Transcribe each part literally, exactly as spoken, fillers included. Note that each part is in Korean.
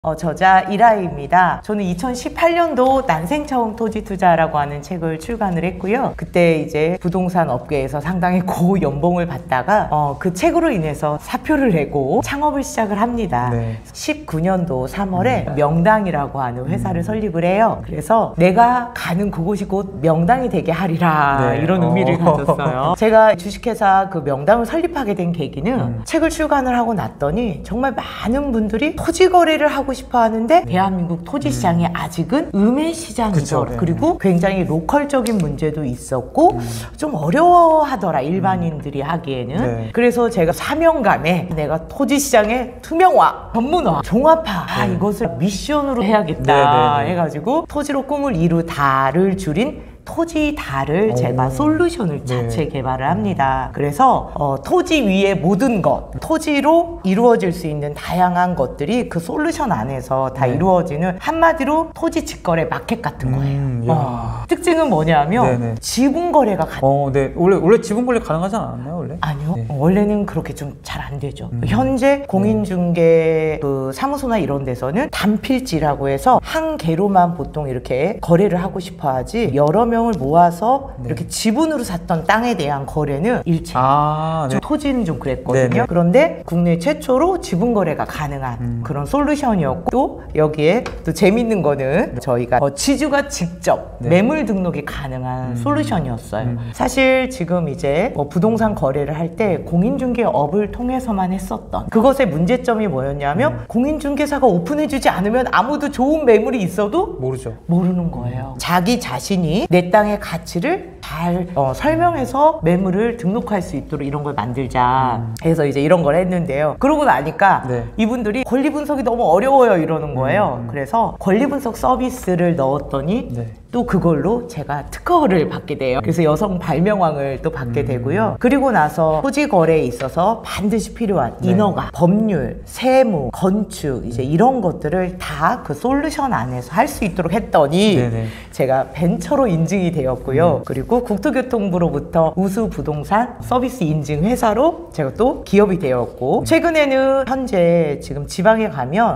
어, 저자 이라이입니다. 저는 이천십팔 년도 난생 처음 토지 투자라고 하는 책을 출간을 했고요. 그때 이제 부동산 업계에서 상당히 고 연봉을 받다가 어, 그 책으로 인해서 사표를 내고 창업을 시작을 합니다. 네. 십구 년도 삼월에 음. 명당이라고 하는 회사를 음. 설립을 해요. 그래서 내가 가는 그곳이 곧 명당이 되게 하리라, 네. 이런 의미를 어. 가졌어요. 제가 주식회사 그 명당을 설립하게 된 계기는 음. 책을 출간을 하고 났더니 정말 많은 분들이 토지 거래를 하고 싶어 하는데 대한민국 토지 시장이 음. 아직은 음의 시장이죠. 네. 그리고 굉장히 로컬적인 문제도 있었고 음. 좀 어려워하더라, 일반인들이 음. 하기에는. 네. 그래서 제가 사명감에 내가 토지 시장의 투명화, 전문화, 종합화, 네. 아, 이것을 미션으로 해야겠다 네, 네, 네. 해가지고 토지로 꿈을 이루다를 줄인 토지다를 제가 솔루션을 자체 네. 개발을 합니다. 그래서 어, 토지 위의 모든 것, 토지로 이루어질 수 있는 다양한 것들이 그 솔루션 안에서 다 네. 이루어지는, 한마디로 토지 직거래 마켓 같은 거예요. 음, 어, 특징은 뭐냐면 네네. 지분 거래가 가능. 어, 네. 원래 원래 지분 거래 가능하지 않았나요, 원래? 아니요. 네. 어, 원래는 그렇게 좀 잘 안 되죠. 음. 현재 공인중개 그 사무소나 이런 데서는 단필지라고 해서 한 개로만 보통 이렇게 거래를 하고 싶어하지 여러 명을 모아서 네. 이렇게 지분으로 샀던 땅에 대한 거래는 일체. 아, 네. 토지는 좀 그랬거든요. 네네. 그런데 국내 최초로 지분 거래가 가능한 음. 그런 솔루션이었고, 또 여기에 또 재밌는 거는 네. 저희가 어, 지주가 직접 네. 매물 등록이 가능한 음. 솔루션이었어요. 음. 사실 지금 이제 뭐 부동산 거래를 할 때 공인중개업을 통해서만 했었던 그것의 문제점이 뭐였냐면 음. 공인중개사가 오픈해주지 않으면 아무도 좋은 매물이 있어도 모르죠. 모르는 거예요. 자기 자신이 내 땅의 가치를 잘 어, 설명해서 매물을 등록할 수 있도록 이런 걸 만들자 음. 해서 이제 이런 걸 했는데요. 그러고 나니까 네. 이분들이 권리 분석이 너무 어려워요 이러는 거예요. 음. 그래서 권리 분석 서비스를 넣었더니 네. 또 그걸로 제가 특허를 받게 돼요. 그래서 여성 발명왕을 또 받게 음. 되고요. 그리고 나서 토지 거래에 있어서 반드시 필요한 네. 인허가, 법률, 세무, 건축 이제 이런 것들을 다 그 솔루션 안에서 할 수 있도록 했더니 네네. 제가 벤처로 인증이 되었고요. 음. 그리고 국토교통부로부터 우수 부동산 서비스 인증 회사로 제가 또 기업이 되었고, 최근에는 현재 지금 지방에 가면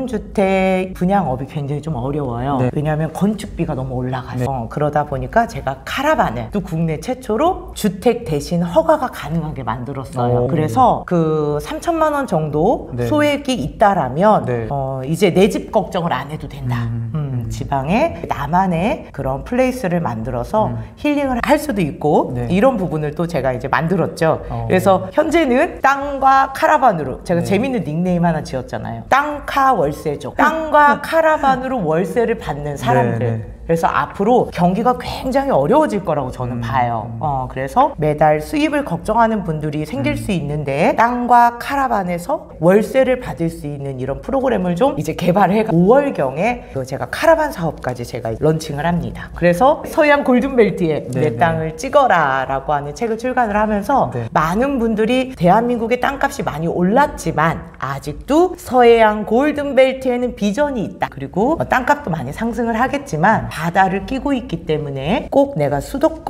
전원주택 분양업이 굉장히 좀 어려워요. 네. 왜냐하면 건축비가 너무 올라가서. 네. 어, 그러다 보니까 제가 카라반을 또 국내 최초로 주택 대신 허가가 가능하게 만들었어요. 오. 그래서 그 삼천만 원 정도 네. 소액이 있다라면 네. 어, 이제 내 집 걱정을 안 해도 된다. 음. 음, 지방에 나만의 그런 플레이스를 만들어서 음. 힐링을 할 수도 있고 네. 이런 부분을 또 제가 이제 만들었죠. 어. 그래서 현재는 땅과 카라반으로 제가 네. 재밌는 닉네임 하나 지었잖아요. 땅카 월세족. 땅과 카라반으로 월세를 받는 사람들. 네, 네. 그래서 앞으로 경기가 굉장히 어려워질 거라고 저는 음, 봐요. 음. 어, 그래서 매달 수입을 걱정하는 분들이 생길 음. 수 있는데 땅과 카라반에서 월세를 받을 수 있는 이런 프로그램을 좀 이제 개발해 오월경에 제가 카라반 사업까지 제가 런칭을 합니다. 그래서 서해안 골든벨트에 네, 내 네. 땅을 찍어라 라고 하는 책을 출간을 하면서 네. 많은 분들이 대한민국의 땅값이 많이 올랐지만 아직도 서해안 골든벨트에는 비전이 있다. 그리고 땅값도 많이 상승을 하겠지만 바다를 끼고 있기 때문에 꼭 내가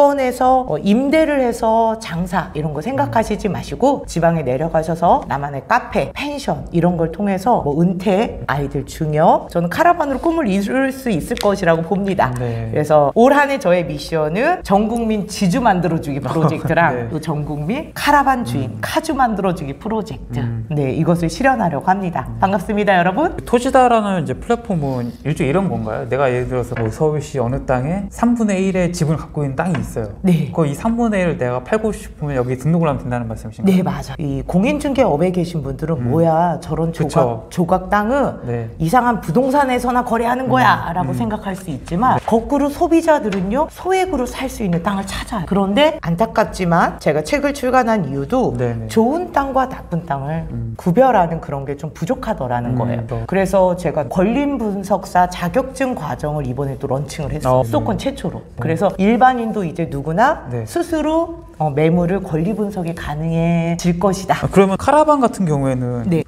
수도권에서 임대를 해서 장사 이런 거 생각하시지 마시고 지방에 내려가셔서 나만의 카페, 펜션 이런 걸 통해서 뭐 은퇴, 아이들 중요, 저는 카라반으로 꿈을 이룰 수 있을 것이라고 봅니다. 네. 그래서 올 한 해 저의 미션은 전국민 지주 만들어주기 프로젝트랑 네. 또 전국민 카라반 주인, 음. 카주 만들어주기 프로젝트 음. 네, 이것을 실현하려고 합니다. 음. 반갑습니다, 여러분. 토지다라는 이제 플랫폼은 일종의 이런 건가요? 내가 예를 들어서 뭐 서울시 어느 땅에 삼분의 일의 지분을 갖고 있는 땅이 있어요. 네. 그 이 삼분의 일을 내가 팔고 싶으면 여기 등록을 하면 된다는 말씀이신가요? 네, 맞아. 이 공인중개업에 계신 분들은 음. 뭐야, 저런 조각, 조각 땅은 네. 이상한 부동산에서나 거래하는 거야 음. 라고 음. 생각할 수 있지만 네. 거꾸로 소비자들은요 소액으로 살 수 있는 땅을 찾아요. 그런데 안타깝지만 제가 책을 출간한 이유도 네네. 좋은 땅과 나쁜 땅을 음. 구별하는 그런 게 좀 부족하더라는 음. 거예요. 네. 그래서 제가 권림 분석사 자격증 과정을 이번에 또 런칭을 했어요. 어, 수도권 음. 최초로. 그래서 일반인도 이제 누구나 네. 스스로 어, 매물을 권리 분석이 가능해질 것이다. 아, 그러면 카라반 같은 경우에는 네.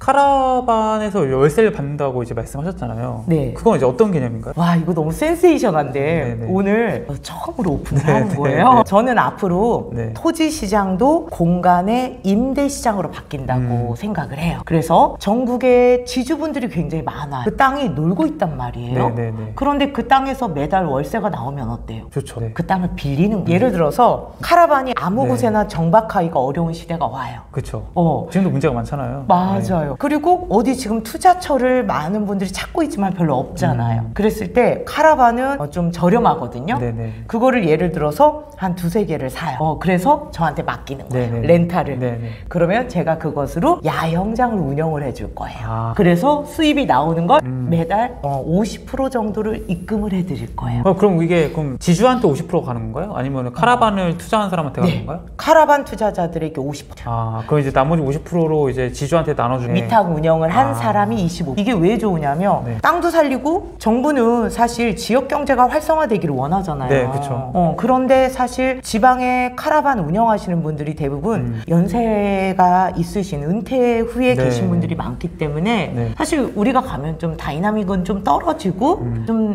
카라반에서 월세를 받는다고 이제 말씀하셨잖아요. 네. 그건 이제 어떤 개념인가요? 와, 이거 너무 센세이션한데 네네. 오늘 처음으로 오픈을 네네. 하는 거예요. 저는 앞으로 네. 토지 시장도 공간의 임대 시장으로 바뀐다고 음. 생각을 해요. 그래서 전국에 지주분들이 굉장히 많아요. 그 땅이 놀고 있단 말이에요. 네네네. 그런데 그 땅에서 매달 월세가 나오면 어때요? 좋죠. 네. 그 땅을 빌리는 거예요. 예를 들어서 카라반이 아무 네. 곳에나 정박하기가 어려운 시대가 와요. 그렇죠. 어. 지금도 문제가 많잖아요. 맞아요. 그리고 어디 지금 투자처를 많은 분들이 찾고 있지만 별로 없잖아요. 음. 그랬을 때 카라반은 어, 좀 저렴하거든요. 네네. 그거를 예를 들어서 한 두세 개를 사요. 어, 그래서 저한테 맡기는 거예요. 네네. 렌탈을. 네네. 그러면 제가 그것으로 야영장을 운영을 해줄 거예요. 아. 그래서 수입이 나오는 걸 음. 매달 어, 오십 퍼센트 정도를 입금을 해드릴 거예요. 어, 그럼 이게 그럼 지주한테 오십 퍼센트 가는 건가요? 아니면 카라반을 투자한 사람한테 가는 네. 건가요? 카라반 투자자들에게 오십 퍼센트. 아, 그럼 이제 나머지 오십 퍼센트로 이제 지주한테 나눠주는. 위탁 운영을 한 아. 사람이 이십오. 이게 왜 좋으냐면 네. 땅도 살리고 정부는 사실 지역 경제가 활성화되기를 원하잖아요. 네, 그쵸. 어, 그런데 사실 지방에 카라반 운영하시는 분들이 대부분 음. 연세가 있으신 은퇴 후에 네. 계신 분들이 많기 때문에 네. 사실 우리가 가면 좀 다이나믹은 좀 떨어지고 음. 좀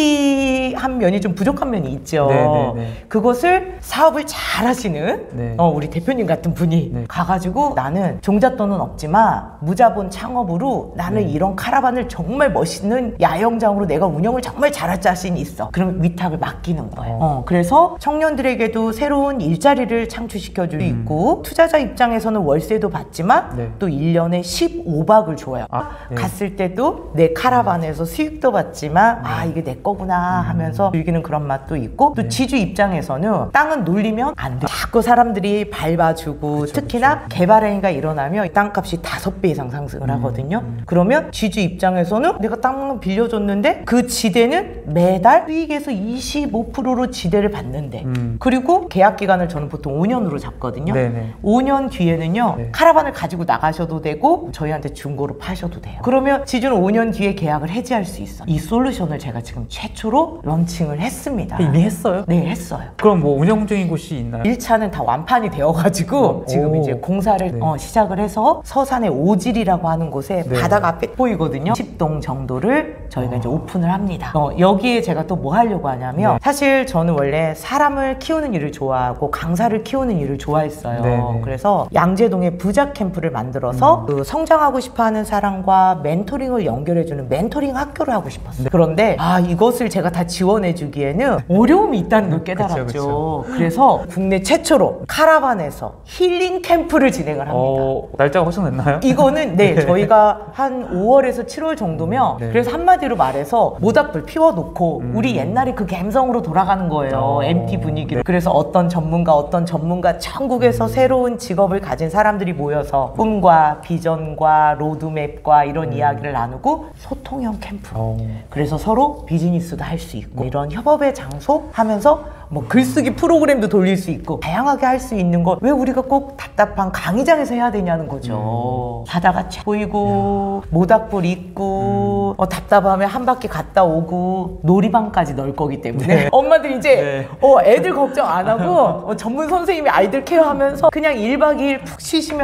트렌디한 면이 좀 부족한 면이 있죠. 네, 네, 네. 그것을 사업을 잘 하시는 네. 어, 우리 대표님 같은 분이 네. 가가지고 나는 종잣돈은 없지만 무자본 창업으로 나는 네. 이런 카라반을 정말 멋있는 야영장으로 내가 운영을 정말 잘할 자신이 있어. 그럼 위탁을 맡기는 거예요. 어. 어, 그래서 청년들에게도 새로운 일자리를 창출시켜 줄 수 음. 있고 투자자 입장에서는 월세도 받지만 네. 또 일 년에 십오 박을 줘요. 아, 네. 갔을 때도 내 카라반에서 수익도 받지만 아 이게 내 거구나 하면서 즐기는 그런 맛도 있고 또 네. 지주 입장에서는 땅은 놀리면 안 돼. 자꾸 사람들이 밟아주고 그쵸, 특히나 개발행위가 일어나면 땅값이 다섯 배 이상 상승을 하거든요. 그러면 지주 입장에서는 내가 땅을 빌려줬는데 그 지대는 매달 수익에서 이십오 퍼센트로 지대를 받는데 음. 그리고 계약 기간을 저는 보통 오 년으로 잡거든요. 네네. 오 년 뒤에는요 네. 카라반을 가지고 나가셔도 되고 저희한테 중고로 파셔도 돼요. 그러면 지주는 오 년 뒤에 계약을 해지할 수 있어. 이 솔루션을 제가 지금 최초로 런칭을 했습니다. 이미 했어요? 네, 했어요. 그럼 뭐 운영 중인 곳이 있나요? 일 차는 다 완판이 되어가지고 지금 오. 이제 공사를 네. 어, 시작을 해서 서산의 오질이라고 하는 곳에 네. 바다가 앞에 보이거든요. 십 동 정도를 저희가 이제 오픈을 합니다. 어, 여기에 제가 또 뭐 하려고 하냐면 네. 사실 저는 원래 사람을 키우는 일을 좋아하고 강사를 키우는 일을 좋아했어요. 네, 네. 그래서 양재동에 부자 캠프를 만들어서 그 성장하고 싶어하는 사람과 멘토링을 연결해주는 멘토링 학교를 하고 싶었어요. 그런데 아 이것을 제가 다 지원해주기에는 어려움이 있다는 걸 깨달았죠. 그쵸, 그래서 국내 최초로 카라반에서 힐링 캠프를 진행을 합니다. 어, 날짜가 확정됐나요? 이거는 네, 저희가 한 오월에서 칠월 정도면 네. 그래서 한마디로 말해서 모닥불 피워놓고 음. 우리 옛날에 그 감성으로 돌아가는 거예요. 어. 엠티 분위기로. 그래서 어떤 전문가 어떤 전문가 전국에서 음. 새로운 직업을 가진 사람들이 모여서 꿈과 비전과 로드맵과 이런 이야기를 나누고 소통형 캠프. 어. 그래서 서로 비즈니스도 할 수 있고 이런 협업의 장소 하면서 뭐 글쓰기 프로그램도 돌릴 수 있고 다양하게 할 수 있는 걸 왜 우리가 꼭 답답한 강의장에서 해야 되냐는 거죠. 바다가 쫙 보이고 모닥불 있고 어, 답답하면 한 바퀴 갔다 오고 놀이방까지 넣을 거기 때문에 네. 엄마들 이제 네. 어, 애들 걱정 안 하고 어, 전문 선생님이 아이들 케어하면서 그냥 일 박 이 일 푹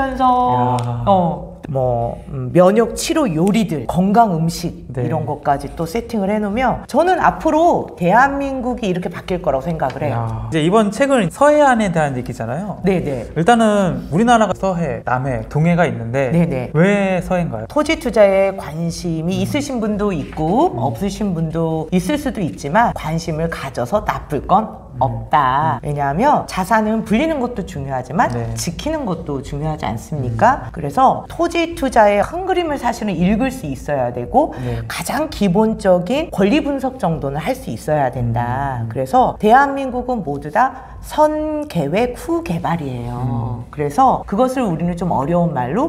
쉬시면서 야. 어, 뭐 음, 면역 치료 요리들 건강 음식 네. 이런 것까지 또 세팅을 해놓으면 저는 앞으로 대한민국이 이렇게 바뀔 거라고 생각을 해요. 야. 이제 이번 책은 서해안에 대한 얘기잖아요. 네네. 일단은 우리나라가 서해, 남해, 동해가 있는데 네네. 왜 서해인가요? 토지 투자에 관심이 있으신 분도 있고 없으신 분도 있을 수도 있지만 관심을 가져서 나쁠 건 없다. 왜냐하면 자산은 불리는 것도 중요하지만 네. 지키는 것도 중요하지 않습니까? 그래서 토지 투자의 큰 그림을 사실은 읽을 수 있어야 되고 네. 가장 기본적인 권리 분석 정도는 할 수 있어야 된다. 그래서 대한민국은 모두 다 선계획 후개발이에요. 음. 그래서 그것을 우리는 좀 어려운 말로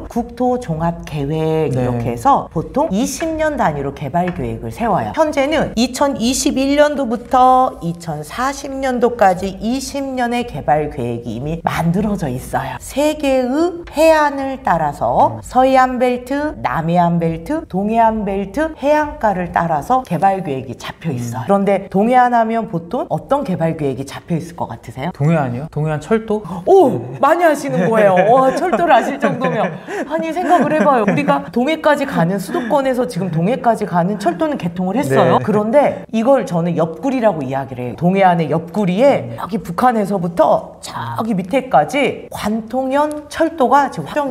국토종합계획 네. 이렇게 해서 보통 이십 년 단위로 개발 계획을 세워요. 현재는 이천이십일 년도부터 이천사십 년도까지 이십 년의 개발 계획이 이미 만들어져 있어요. 세계의 해안을 따라서 서해안 벨트, 남해안 벨트, 동해안 벨트 해안가를 따라서 개발 계획이 잡혀 있어요. 그런데 동해안 하면 보통 어떤 개발 계획이 잡혀 있을 것 같으세요? 동해안이요? 동해안 철도? 오! 많이 하시는 거예요. 와, 철도를 아실 정도면. 아니, 생각을 해봐요. 우리가 동해까지 가는, 수도권에서 지금 동해까지 가는 철도는 개통을 했어요. 네. 그런데 이걸 저는 옆구리라고 이야기를 해요. 동해안의 옆구리에 여기 북한에서부터 저기 밑에까지 관통형 철도가 지금 확정이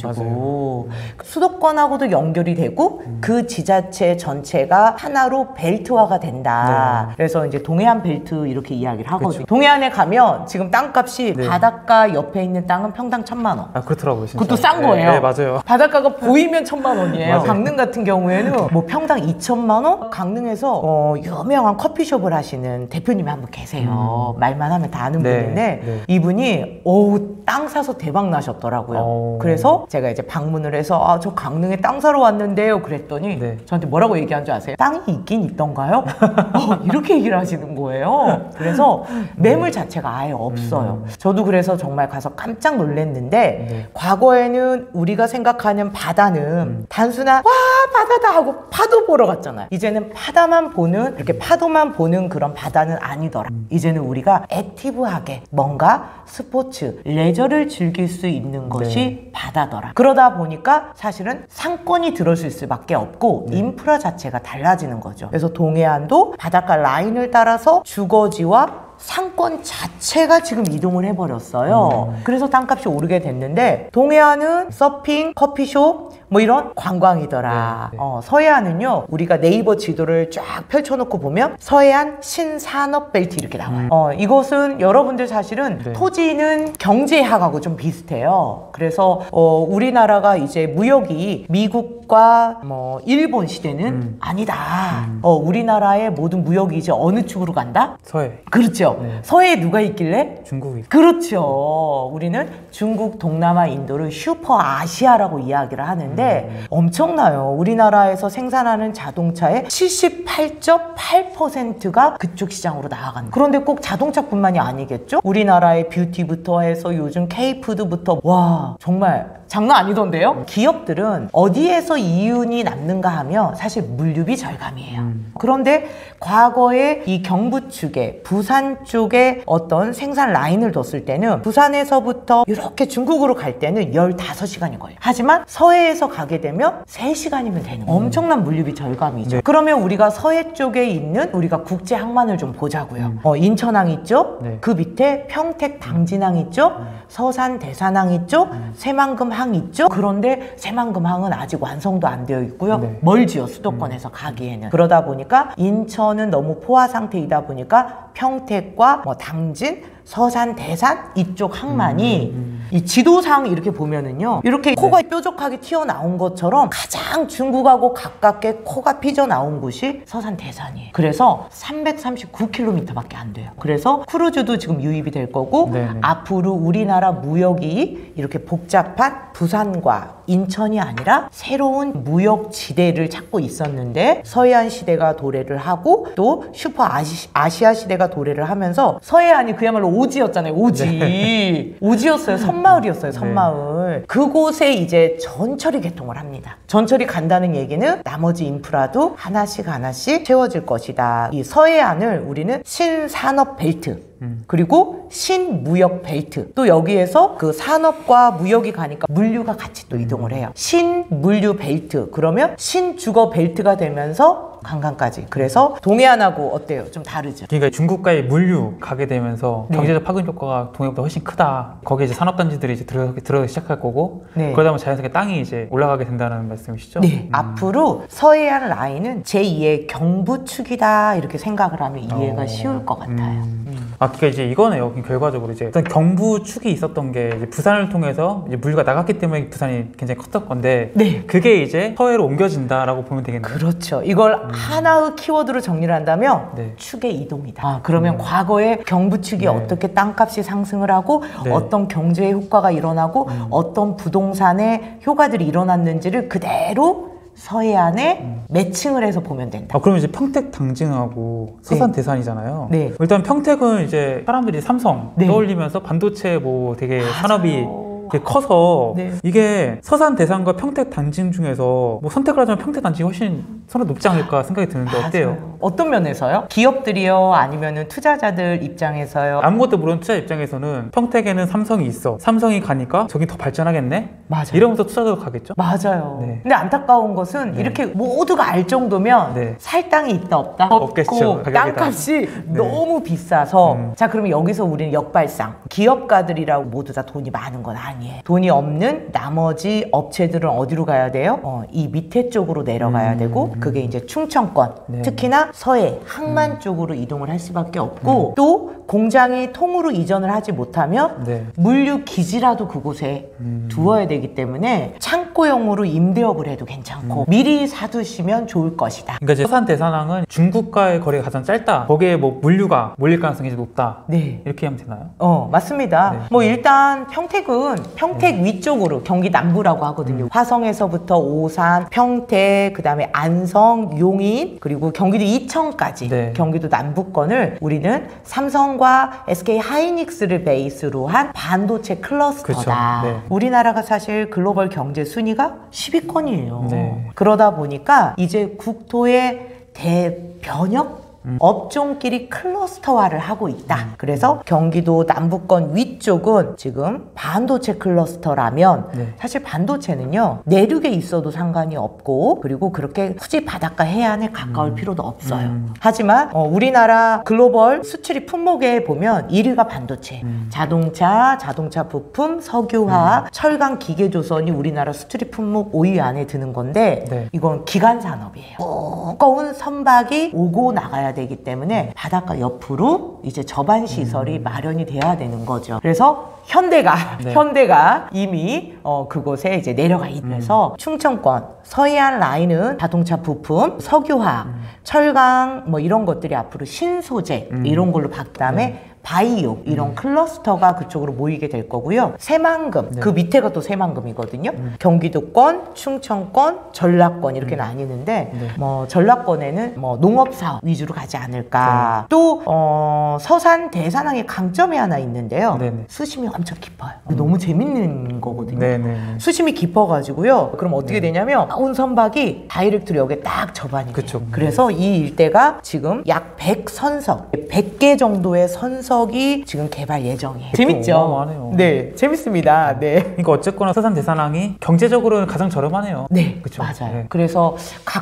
돼가지고 수도권하고도 연결이 되고 음. 그 지자체 전체가 하나로 벨트화가 된다. 네. 그래서 이제 동해안 벨트 이렇게 이야기를 하거든요. 그쵸. 동해안에 가면 지금 땅값이 네. 바닷가 옆에 있는 땅은 평당 천만 원. 아, 그렇더라고요. 진짜. 그것도 싼 거예요. 네, 네, 맞아요. 바닷가가 보이면 천만 원이에요. 강릉 같은 경우에는 뭐 평당 이천만 원? 강릉에서 어, 유명한 커피숍을 하시는 대표님이 한 분 계세요. 음. 말만 하면 다 아는 네. 분인데 네. 이분이 어우 땅 사서 대박 나셨더라고요. 오. 그래서 제가 이제 방문을 해서 아, 저 강릉에 땅 사러 왔는데요. 그랬더니 네. 저한테 뭐라고 얘기한 줄 아세요? 땅이 있긴 있던가요? 어, 이렇게 얘기를 하시는 거예요. 그래서 매물 자체가 아예 없어요. 음. 저도 그래서 정말 가서 깜짝 놀랐는데 네. 과거에는 우리가 생각하는 바다는 음. 단순한 와 바다다 하고 파도 보러 갔잖아요. 이제는 바다만 보는 이렇게 파도만 보는 그런 바다는 아니더라. 음. 이제는 우리가 액티브하게 뭔가 스포츠, 레저를 즐길 수 있는 것이 네. 바다더라. 그러다 보니까 사실은 상권이 들어설 수밖에 없고 네. 인프라 자체가 달라지는 거죠. 그래서 동해안도 바닷가 라인을 따라서 주거지와 상권 자체가 지금 이동을 해버렸어요. 음. 그래서 땅값이 오르게 됐는데 동해안은 서핑, 커피숍 뭐 이런 관광이더라. 네, 네. 어, 서해안은요 우리가 네이버 지도를 쫙 펼쳐놓고 보면 서해안 신산업벨트 이렇게 나와요. 음. 어, 이것은 여러분들 사실은 네. 토지는 경제학하고 좀 비슷해요. 그래서 어, 우리나라가 이제 무역이 미국과 뭐 일본 시대는 음. 아니다. 음. 어, 우리나라의 모든 무역이 이제 어느 쪽으로 간다? 서해. 그렇죠. 네. 서해에 누가 있길래? 중국이. 그렇죠. 우리는 중국, 동남아, 인도를 슈퍼 아시아라고 이야기를 하는데 음. 엄청나요. 우리나라에서 생산하는 자동차의 칠십팔 점 팔 퍼센트가 그쪽 시장으로 나아간다. 그런데 꼭 자동차뿐만이 아니겠죠? 우리나라의 뷰티부터 해서 요즘 K푸드부터 와 정말 장난 아니던데요? 기업들은 어디에서 이윤이 남는가 하면 사실 물류비 절감이에요. 음. 그런데 과거에 이 경부 축에 부산 쪽에 어떤 생산 라인을 뒀을 때는 부산에서부터 이렇게 중국으로 갈 때는 열다섯 시간이 걸려요. 하지만 서해에서 가게 되면 세 시간이면 되는 거예요. 엄청난 물류비 절감이죠. 네. 그러면 우리가 서해 쪽에 있는 우리가 국제 항만을 좀 보자고요. 음. 어, 인천항 있죠? 네. 그 밑에 평택 당진항 있죠? 음. 서산 대산항 있죠? 음. 새만금 항 있죠? 그런데 새만금항은 아직 완성도 안 되어 있고요. 네. 멀지요, 수도권에서 음. 가기에는. 그러다 보니까 인천은 너무 포화 상태이다 보니까 평택과 뭐 당진, 서산, 대산 이쪽 항만이 음, 음. 이 지도상 이렇게 보면은요 이렇게 네. 코가 뾰족하게 튀어나온 것처럼 가장 중국하고 가깝게 코가 삐져나온 곳이 서산, 대산이에요. 그래서 삼백삼십구 킬로미터밖에 안 돼요. 그래서 크루즈도 지금 유입이 될 거고 네네. 앞으로 우리나라 무역이 이렇게 복잡한 부산과 인천이 아니라 새로운 무역 지대를 찾고 있었는데 서해안 시대가 도래를 하고 또 슈퍼 아시, 아시아 시대가 도래를 하면서 서해안이 그야말로 오지였잖아요. 오지. 네. 오지였어요. 섬마을이었어요. 섬마을. 네. 그곳에 이제 전철이 개통을 합니다. 전철이 간다는 얘기는 나머지 인프라도 하나씩 하나씩 채워질 것이다. 이 서해안을 우리는 신산업 벨트 음. 그리고 신무역 벨트 또 여기에서 그 산업과 무역이 가니까 물류가 같이 또 이동을 해요. 신물류 벨트 그러면 신주거 벨트가 되면서 관광까지. 그래서 동해안하고 어때요? 좀 다르죠? 그러니까 중국과의 물류 가게 되면서 네. 경제적 파급 효과가 동해보다 훨씬 크다. 거기에 이제 산업단지들이 이제 들어가기, 들어가기 시작할 거고 네. 그러다 보면 자연스럽게 땅이 이제 올라가게 된다는 말씀이시죠? 네. 음. 앞으로 서해안 라인은 제이의 경부축이다 이렇게 생각을 하면 이해가 어... 쉬울 것 같아요. 음. 음. 아, 그러니까 이제 이거네요. 결과적으로 이제 어떤 경부축이 있었던 게 이제 부산을 통해서 이제 물류가 나갔기 때문에 부산이 굉장히 컸던 건데 네. 그게 이제 서해로 옮겨진다라고 보면 되겠네요. 그렇죠. 이걸 음. 하나의 키워드로 정리를 한다면 네. 축의 이동이다. 아, 그러면 음. 과거에 경부축이 네. 어떻게 땅값이 상승을 하고 네. 어떤 경제의 효과가 일어나고 음. 어떤 부동산의 효과들이 일어났는지를 그대로 서해안에 음. 매칭을 해서 보면 된다. 아, 그럼 이제 평택 당진하고 서산 네. 대산이잖아요. 네. 일단 평택은 이제 사람들이 삼성 네. 떠올리면서 반도체 뭐 되게 맞아요. 산업이 이게 커서 네. 이게 서산 대산과 평택 단지 중에서 뭐 선택을 하자면 평택 단지가 훨씬 선호가 높지 않을까 생각이 드는데 맞아요. 어때요? 어떤 면에서요? 기업들이요? 아니면은 투자자들 입장에서요? 아무것도 모르는 투자 입장에서는 평택에는 삼성이 있어. 삼성이 가니까 저기 더 발전하겠네? 맞아요. 이러면서 투자자도 가겠죠? 맞아요. 네. 근데 안타까운 것은 네. 이렇게 모두가 알 정도면 네. 살 땅이 있다 없다? 없겠죠. 가격이 땅값이 네. 너무 비싸서 음. 자 그러면 여기서 우리는 역발상 기업가들이라고 모두 다 돈이 많은 건 아니에요. 돈이 없는 나머지 업체들은 어디로 가야 돼요? 어, 이 밑에 쪽으로 내려가야 음. 되고 그게 이제 충청권 네. 특히나 서해 항만 음. 쪽으로 이동을 할 수밖에 없고 또 공장이 통으로 이전을 하지 못하면 네. 물류 기지라도 그곳에 음. 두어야 되기 때문에 창고용으로 임대업을 해도 괜찮고 음. 미리 사두시면 좋을 것이다. 그러니까 이제 서산 대산항은 중국과의 거리가 가장 짧다. 거기에 뭐 물류가 몰릴 가능성이 높다. 네. 이렇게 하면 되나요? 어, 맞습니다. 네. 뭐 일단 평택은 평택 위쪽으로 경기 남부라고 하거든요. 음. 화성에서부터 오산, 평택, 그다음에 안성, 용인, 그리고 경기도 이천까지 네. 경기도 남부권을 우리는 삼성과 에스케이 하이닉스를 베이스로 한 반도체 클러스터다. 그쵸. 네. 우리나라가 사실 글로벌 경제 순위가 십 위권이에요. 네. 그러다 보니까 이제 국토의 대변혁 음. 업종끼리 클러스터화를 하고 있다. 음. 그래서 경기도 남부권 위쪽은 지금 반도체 클러스터라면 네. 사실 반도체는요 내륙에 있어도 상관이 없고 그리고 그렇게 굳이 바닷가 해안에 가까울 음. 필요도 없어요. 음. 하지만 어, 우리나라 글로벌 수출입 품목에 보면 일 위가 반도체, 음. 자동차, 자동차 부품, 석유화학, 음. 철강, 기계조선이 우리나라 수출입 품목 오 위 안에 드는 건데 네. 이건 기간 산업이에요. 무거운 선박이 오고 나가야 되기 때문에 바닷가 옆으로 이제 저반 시설이 음. 마련이 돼야 되는 거죠. 그래서 현대가 네. 현대가 이미 어, 그곳에 이제 내려가 있면서 음. 충청권 서해안 라인은 자동차 부품, 석유화학, 음. 철강 뭐 이런 것들이 앞으로 신소재 음. 이런 걸로 바뀌다음에 네. 바이오 이런 음. 클러스터가 그쪽으로 모이게 될 거고요. 새만금 네. 그 밑에가 또 새만금이거든요. 음. 경기도권, 충청권, 전라권 이렇게 음. 나뉘는데 네. 뭐 전라권에는 뭐 농업 사업 위주로 가지 않을까. 네. 또 어, 서산 대산항의 강점이 하나 있는데요. 네네. 수심이 엄청 깊어요. 음. 너무 재밌는 거거든요. 네네. 수심이 깊어가지고요. 그럼 어떻게 네. 되냐면 온 선박이 다이렉트로 여기에 딱 접안이 돼요. 그래서 이 일대가 지금 약 백 선석, 백 개 정도의 선석이 지금 개발 예정이에요. 재밌죠? 어마어마하네요. 네, 재밌습니다. 네. 그러니까 어쨌거나 서산 대산항이 경제적으로는 가장 저렴하네요. 네, 그쵸? 맞아요. 네. 그래서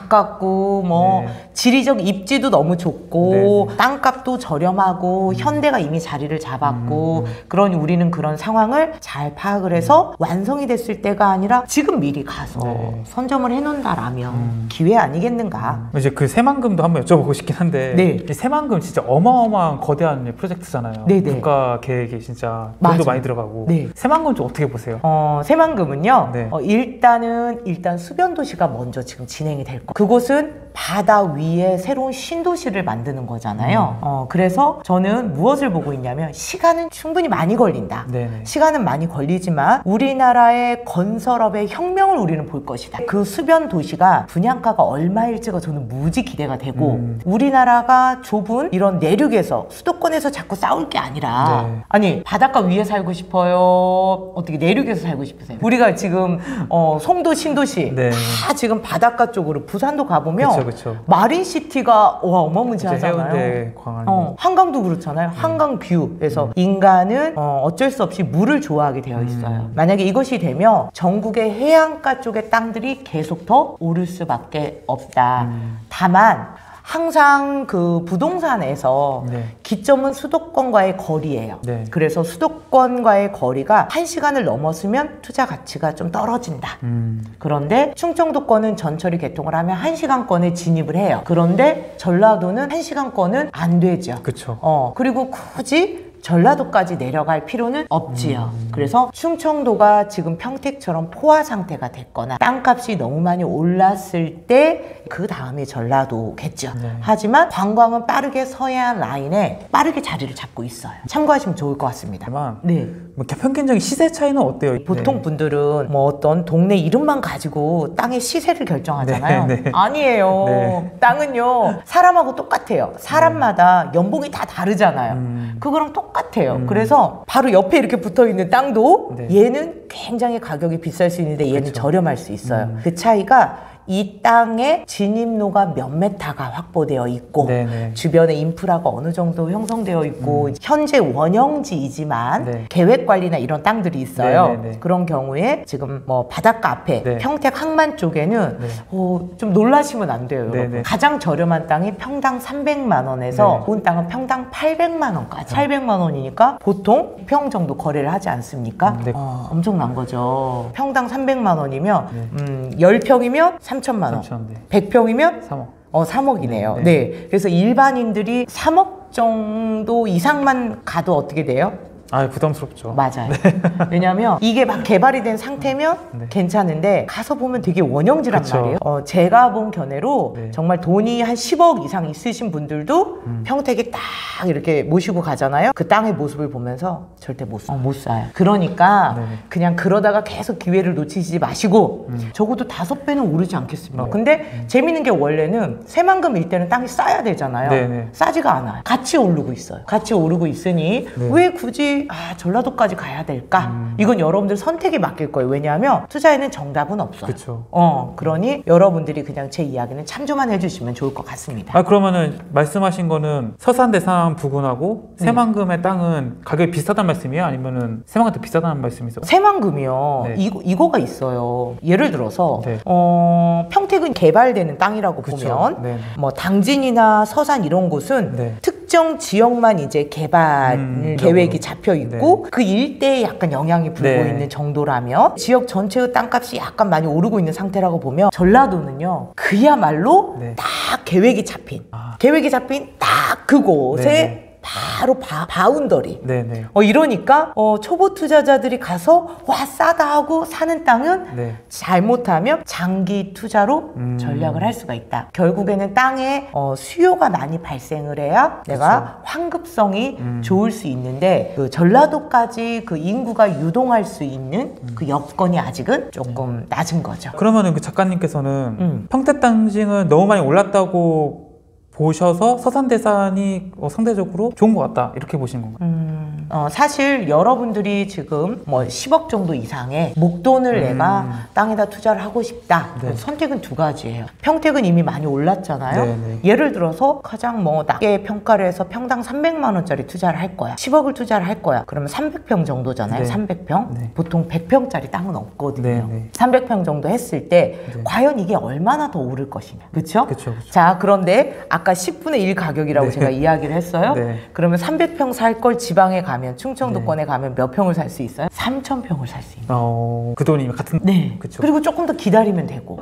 가깝고 뭐 네. 지리적 입지도 너무 좋고 네. 땅값도 저렴하고 음. 현대가 이미 자리를 잡았고 음. 그러니 우리는 그런 상황을 잘 파악을 해서 음. 완성이 됐을 때가 아니라 지금 미리 가서 네. 선점을 해놓는다라면 음. 기회 아니겠는가? 음. 이제 그 새만금도 한번 여쭤보고 싶긴 한데 네. 이 새만금 진짜 어마어마한 거대한 프로젝트잖아요. 네네. 국가 계획에 진짜 돈도 맞아. 많이 들어가고 네. 새만금 좀 어떻게 보세요? 어, 새만금은요 네. 어, 일단은 일단 수변 도시가 먼저 지금 진행이 될 거예요. 그곳은 바다 위에 새로운 신도시를 만드는 거잖아요. 음. 어, 그래서 저는 무엇을 보고 있냐면 시간은 충분히 많이 걸린다. 네네. 시간은 많이 걸리지만 우리나라의 건설업의 혁명을 우리는 볼 것이다. 그 수변 도시가 분양가가 얼마일지가 저는 무지 기대가 되고 음. 우리나라가 좁은 이런 내륙에서 수도권에서 자꾸 싸울 게 아니라 네. 아니 바닷가 위에 살고 싶어요? 어떻게 내륙에서 살고 싶으세요? 우리가 지금 어, 송도 신도시 네. 다 지금 바닷가 쪽으로 부산도 가보면 그쵸. 그쵸. 마린시티가 와 어마무지하잖아요. 해운대, 광안. 어, 한강도 그렇잖아요. 음. 한강 뷰에서 음. 인간은 어, 어쩔 수 없이 물을 좋아하게 되어 있어요. 음. 만약에 이것이 되면 전국의 해안가 쪽의 땅들이 계속 더 오를 수밖에 없다. 음. 다만 항상 그 부동산에서 네. 기점은 수도권과의 거리예요. 네. 그래서 수도권과의 거리가 한 시간을 넘었으면 투자 가치가 좀 떨어진다. 음. 그런데 충청도권은 전철이 개통을 하면 한 시간권에 진입을 해요. 그런데 전라도는 한 시간권은 안 되죠. 그쵸. 어, 그리고 굳이 전라도까지 내려갈 필요는 없지요. 음. 그래서 충청도가 지금 평택처럼 포화 상태가 됐거나 땅값이 너무 많이 올랐을 때 그 다음에 전라도겠죠. 네. 하지만 관광은 빠르게 서해안 라인에 빠르게 자리를 잡고 있어요. 참고하시면 좋을 것 같습니다. 네. 뭐 평균적인 시세 차이는 어때요? 보통 네. 분들은 뭐 어떤 동네 이름만 가지고 땅의 시세를 결정하잖아요. 네, 네. 아니에요. 네. 땅은요 사람하고 똑같아요. 사람마다 연봉이 다 다르잖아요. 음. 그거랑 똑같아요. 똑같아요. 음. 그래서 바로 옆에 이렇게 붙어있는 땅도 네. 얘는 굉장히 가격이 비쌀 수 있는데 얘는 그쵸. 저렴할 수 있어요. 음. 그 차이가 이 땅의 진입로가 몇 메타가 확보되어 있고 네네. 주변에 인프라가 어느 정도 형성되어 있고 음. 현재 원형지이지만 네. 계획관리나 이런 땅들이 있어요. 네네네. 그런 경우에 지금 뭐 바닷가 앞에 네. 평택 항만 쪽에는 네. 어, 좀 놀라시면 안 돼요. 네네. 여러분. 가장 저렴한 땅이 평당 삼백만 원에서 네. 좋은 땅은 평당 팔백만 원까지 팔백만 원이니까 보통 평 정도 거래를 하지 않습니까? 음, 네. 어, 엄청난 거죠. 평당 삼백만 원이면 네. 음, 십 평이면 삼천만 원, 삼천, 네. 백 평이면 삼억. 어, 삼억이네요. 네. 네. 그래서 일반인들이 삼억 정도 이상만 가도 어떻게 돼요? 아, 부담스럽죠. 맞아요. 왜냐면 이게 막 개발이 된 상태면 네. 괜찮은데 가서 보면 되게 원형지란 그쵸. 말이에요. 어, 제가 본 견해로 네. 정말 돈이 한 십억 이상 있으신 분들도 음. 평택에 딱 이렇게 모시고 가잖아요. 그 땅의 모습을 보면서 절대 못, 어, 못 사요. 그러니까 네네. 그냥 그러다가 계속 기회를 놓치지 마시고 음. 적어도 다섯 배는 오르지 않겠습니까? 어. 근데 음. 재밌는 게 원래는 새만금 일대는 땅이 싸야 되잖아요. 네네. 싸지가 않아요. 같이 오르고 있어요. 같이 오르고 있으니 네. 왜 굳이 아 전라도까지 가야 될까? 음. 이건 여러분들 선택이 맡길 거예요. 왜냐하면 투자에는 정답은 없어요. 그쵸. 어, 그러니 여러분들이 그냥 제 이야기는 참조만 해주시면 좋을 것 같습니다. 아, 그러면은 말씀하신 거는 서산, 대산 부근하고 네. 새만금의 땅은 가격이 비싸다는 말씀이에요? 아니면은 새만금도 비싸다는 말씀이세요? 새만금이요. 네. 이거, 이거가 있어요. 예를 들어서 네. 어, 평택은 개발되는 땅이라고 그쵸. 보면 네. 뭐 당진이나 서산 이런 곳은 네. 특정 지역만 이제 개발 음, 계획이 잡혀 있고 네. 그 일대에 약간 영향이 불고 네. 있는 정도라면 지역 전체의 땅값이 약간 많이 오르고 있는 상태라고 보면 전라도는요 그야말로 네. 딱 계획이 잡힌 아. 계획이 잡힌 딱 그곳에 네. 바로 바, 바운더리 네네. 어, 이러니까 어, 초보 투자자들이 가서 와 싸다 하고 사는 땅은 네. 잘못하면 장기 투자로 음. 전략을 할 수가 있다. 결국에는 땅에 어, 수요가 많이 발생을 해야 내가 환급성이 음. 좋을 수 있는데 그 전라도까지 그 인구가 유동할 수 있는 음. 그 여건이 아직은 조금 낮은 거죠. 그러면은 그 작가님께서는 음. 평택 땅징은 너무 많이 올랐다고 보셔서 서산, 대산이 어, 상대적으로 좋은 것 같다 이렇게 보시는 건가요? 음, 어, 사실 여러분들이 지금 뭐 십억 정도 이상의 목돈을 음. 내가 땅에다 투자를 하고 싶다. 네. 선택은 두 가지예요. 평택은 이미 많이 올랐잖아요. 네, 네. 예를 들어서 가장 뭐 낮게 평가를 해서 평당 삼백만 원짜리 투자를 할 거야. 십억을 투자를 할 거야. 그러면 삼백 평 정도잖아요. 네. 삼백 평. 네. 보통 백 평짜리 땅은 없거든요. 네, 네. 삼백 평 정도 했을 때 네. 과연 이게 얼마나 더 오를 것이냐. 그렇죠? 그쵸, 그쵸. 자, 그런데 아까 십분의 일 가격이라고 네. 제가 이야기를 했어요. 네. 그러면 삼백 평 살 걸 지방에 가면 충청도권에 가면 몇 평을 살 수 있어요? 삼천 평을 살 수 있는. 어, 그 돈이 같은. 네. 그쵸. 그리고 조금 더 기다리면 되고.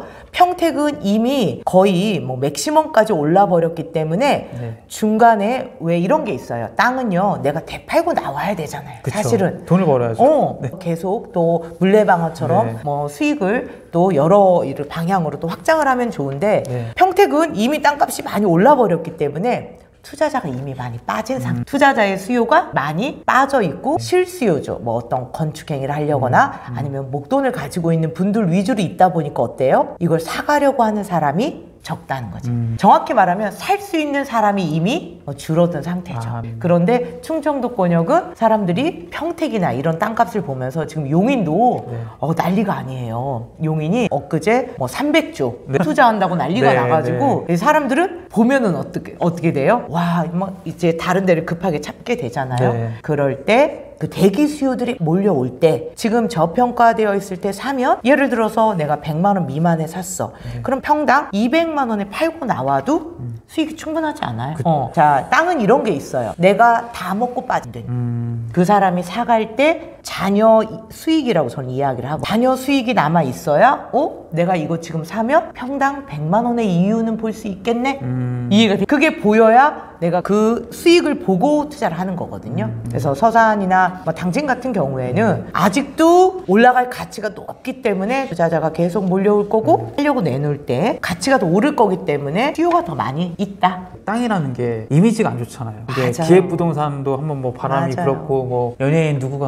평택은 이미 거의 뭐 맥시멈까지 올라 버렸기 때문에 네. 중간에 왜 이런 게 있어요. 땅은요, 내가 되팔고 나와야 되잖아요. 그쵸. 사실은. 돈을 벌어야죠. 어, 네. 계속 또 물레방아처럼 네. 뭐 수익을 또 여러 이를 방향으로 또 확장을 하면 좋은데 네. 평택은 이미 땅값이 많이 올라 버렸기 때문에 투자자가 이미 많이 빠진 상태. 음. 투자자의 수요가 많이 빠져 있고 실수요죠. 뭐 어떤 건축 행위를 하려거나 음. 음. 아니면 목돈을 가지고 있는 분들 위주로 있다 보니까 어때요? 이걸 사가려고 하는 사람이 적다는 거죠. 음. 정확히 말하면 살 수 있는 사람이 이미 줄어든 상태죠. 아, 음. 그런데 충청도 권역은 사람들이 평택이나 이런 땅값을 보면서 지금 용인도 네. 어, 난리가 아니에요. 용인이 엊그제 뭐 삼백조 네. 투자한다고 난리가 네, 나가지고 이 사람들은 보면은 어떻게 어떻게 돼요? 와, 막 이제 다른 데를 급하게 찾게 되잖아요. 네. 그럴 때 그 대기 수요들이 몰려올 때 지금 저평가되어 있을 때 사면 예를 들어서 내가 백만 원 미만에 샀어. 네. 그럼 평당 이백만 원에 팔고 나와도 음. 수익이 충분하지 않아요. 어. 자, 땅은 이런 게 있어요. 내가 다 먹고 빠진대. 음. 그 사람이 사갈 때 자녀 수익이라고 저는 이야기를 하고 자녀 수익이 남아 있어야 어? 내가 이거 지금 사면 평당 백만 원의 이유는 볼 수 있겠네? 음. 이해가 돼. 그게 보여야 내가 그 수익을 보고 투자를 하는 거거든요. 음. 그래서 서산이나 뭐 당진 같은 경우에는 아직도 올라갈 가치가 높기 때문에 투자자가 계속 몰려올 거고 하려고 내놓을 때 가치가 더 오를 거기 때문에 수요가 더 많이 있다. 땅이라는 게 이미지가 안 좋잖아요. 이게 맞아요. 기획부동산도 한번 뭐 바람이 맞아요. 불었고 뭐 연예인 누구가 뭐 사겠다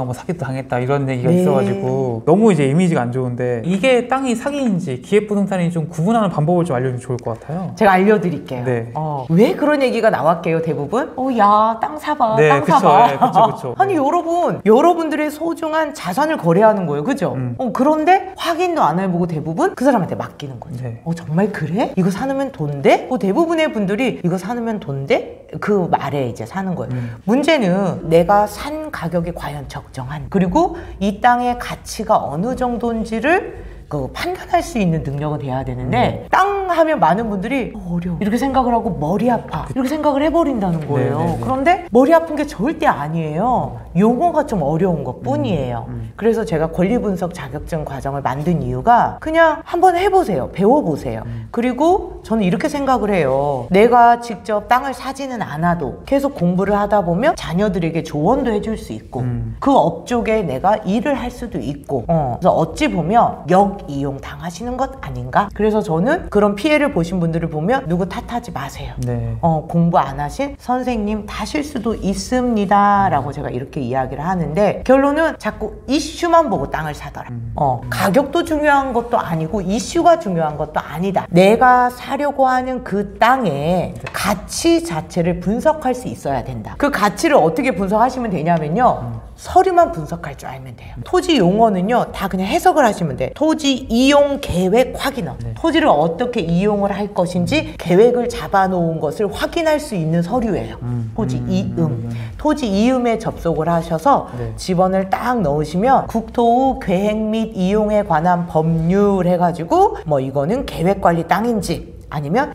당했다 이런 얘기가 네. 있어가지고 너무 이제 이미지가 안 좋은데 이게 땅이 사기인지 기획부동산이 좀 구분하는 방법을 좀 알려주면 좋을 것 같아요. 제가 알려드릴게요. 네. 어, 왜 그런 얘기가 나왔게요, 대부분? 어, 야, 땅 사봐, 네, 땅 그쵸, 사봐. 네, 그쵸, 그쵸. 아니, 여러분, 여러분들의 소중한 자산을 거래하는 거예요, 그죠? 음. 어, 그런데 확인도 안 해보고 대부분 그 사람한테 맡기는 거죠. 네. 어, 정말 그래? 이거 사놓으면 돈돼? 어, 대부분의 분들이 이거 사놓으면 돈돼? 그 말에 이제 사는 거예요. 음. 문제는 내가 산 가격이 과연 적정한, 그리고 이 땅의 가치가 어느 정도인지를 그 판단할 수 있는 능력은 돼야 되는데 음. 땅 하면 많은 분들이 어, 어려워 이렇게 생각을 하고 머리 아파 이렇게 생각을 해버린다는 거예요. 네네네. 그런데 머리 아픈 게 절대 아니에요. 용어가 좀 어려운 것 뿐이에요. 음. 음. 그래서 제가 권리분석 자격증 과정을 만든 이유가 그냥 한번 해보세요. 배워보세요. 음. 그리고 저는 이렇게 생각을 해요. 내가 직접 땅을 사지는 않아도 계속 공부를 하다 보면 자녀들에게 조언도 해줄 수 있고 음. 그 업종에 내가 일을 할 수도 있고 어. 그래서 어찌 보면 역이용 당하시는 것 아닌가? 그래서 저는 그런 피해를 보신 분들을 보면 누구 탓하지 마세요. 네. 어, 공부 안 하신 선생님 탓일 수도 있습니다 라고 제가 이렇게 이야기를 하는데 결론은 자꾸 이슈만 보고 땅을 사더라. 음. 어, 가격도 중요한 것도 아니고 이슈가 중요한 것도 아니다. 내가 사려고 하는 그 땅의 가치 자체를 분석할 수 있어야 된다. 그 가치를 어떻게 분석하시면 되냐면요. 음. 서류만 분석할 줄 알면 돼요. 토지 용어는요 다 그냥 해석을 하시면 돼요. 토지 이용 계획 확인어. 네. 토지를 어떻게 이용을 할 것인지 계획을 잡아놓은 것을 확인할 수 있는 서류예요. 음. 토지 음. 이음. 음. 토지 이음에 접속을 하셔서 네. 지번을 딱 넣으시면 국토부 계획 및 이용에 관한 법률 해가지고 뭐 이거는 계획관리 땅인지 아니면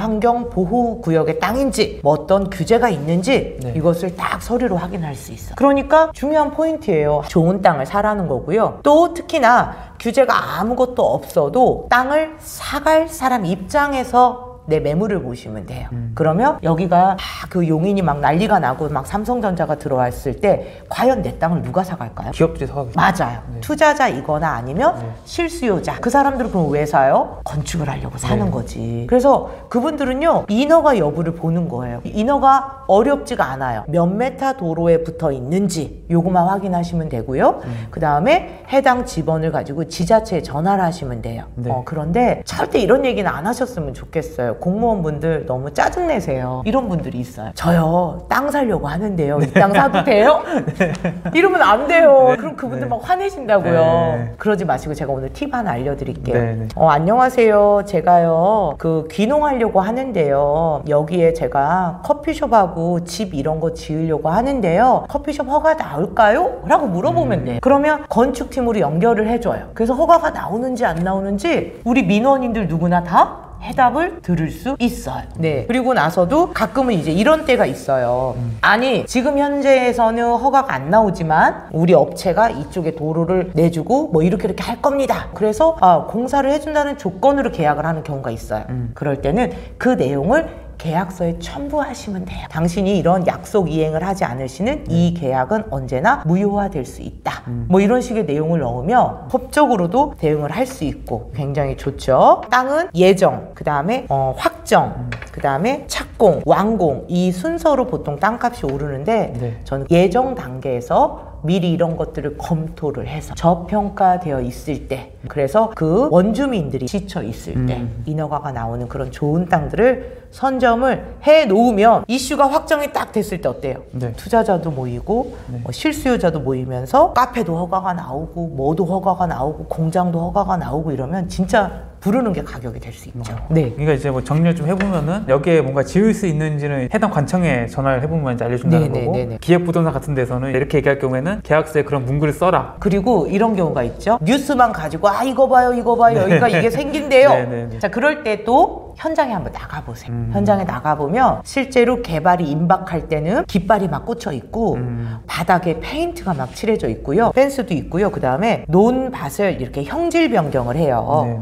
자연환경보호구역의 땅인지 뭐 어떤 규제가 있는지 네. 이것을 딱 서류로 확인할 수 있어. 그러니까 중요한 포인트예요. 좋은 땅을 사라는 거고요. 또 특히나 규제가 아무것도 없어도 땅을 사갈 사람 입장에서 내 매물을 보시면 돼요. 음. 그러면 여기가 그 용인이 막 난리가 나고 막 삼성전자가 들어왔을 때 과연 내 땅을 누가 사갈까요? 기업들이 사가겠죠. 맞아요. 네. 투자자이거나 아니면 네. 실수요자. 그 사람들은 그럼 왜 사요? 건축을 하려고 사는 네. 거지. 그래서 그분들은요 인허가 여부를 보는 거예요. 인허가 어렵지가 않아요. 몇 메타 도로에 붙어 있는지 요거만 확인하시면 되고요. 음. 그 다음에 해당 지번을 가지고 지자체에 전화를 하시면 돼요. 네. 어, 그런데 절대 이런 얘기는 안 하셨으면 좋겠어요. 공무원분들 너무 짜증내세요. 이런 분들이 있어요. 저요 땅 사려고 하는데요. 이 땅 사도 돼요? 네. 이러면 안 돼요. 네. 그럼 그분들 네. 막 화내신다고요. 네. 그러지 마시고 제가 오늘 팁 하나 알려드릴게요. 네. 어, 안녕하세요. 제가요 그 귀농하려고 하는데요. 여기에 제가 커피숍하고 집 이런 거 지으려고 하는데요. 커피숍 허가 나올까요? 라고 물어보면 음. 돼요. 그러면 건축팀으로 연결을 해줘요. 그래서 허가가 나오는지 안 나오는지 우리 민원인들 누구나 다 해답을 들을 수 있어요. 네. 그리고 나서도 가끔은 이제 이런 때가 있어요. 음. 아니 지금 현재에서는 허가가 안 나오지만 우리 업체가 이쪽에 도로를 내주고 뭐 이렇게 이렇게 할 겁니다. 그래서 아, 공사를 해준다는 조건으로 계약을 하는 경우가 있어요. 음. 그럴 때는 그 내용을 계약서에 첨부하시면 돼요. 당신이 이런 약속 이행을 하지 않으시는 네. 이 계약은 언제나 무효화될 수 있다. 음. 뭐 이런 식의 내용을 넣으면 법적으로도 대응을 할 수 있고 굉장히 좋죠. 땅은 예정, 그 다음에 어, 확정, 음. 그 다음에 착공, 완공 이 순서로 보통 땅값이 오르는데 네. 저는 예정 단계에서 미리 이런 것들을 검토를 해서 저평가되어 있을 때 그래서 그 원주민들이 지쳐 있을 때 음. 인허가가 나오는 그런 좋은 땅들을 선점을 해 놓으면 이슈가 확정이 딱 됐을 때 어때요? 네. 투자자도 모이고 네. 뭐 실수요자도 모이면서 카페도 허가가 나오고 뭐도 허가가 나오고 공장도 허가가 나오고 이러면 진짜 부르는 게 가격이 될 수 있죠. 네. 그러니까 이제 뭐 정리를 좀 해보면은 여기에 뭔가 지을 수 있는지는 해당 관청에 전화를 해보면 이제 알려준다는 네네, 거고 네네. 기획부동산 같은 데서는 이렇게 얘기할 경우에는 계약서에 그런 문구를 써라. 그리고 이런 경우가 있죠. 뉴스만 가지고 아 이거 봐요 이거 봐요 네. 여기가 이게 생긴대요. 네네네. 자 그럴 때 또 현장에 한번 나가보세요. 음. 현장에 나가보면 실제로 개발이 임박할 때는 깃발이 막 꽂혀 있고 음. 바닥에 페인트가 막 칠해져 있고요. 펜스도 있고요. 그 다음에 논밭을 이렇게 형질 변경을 해요. 네. 이렇게 막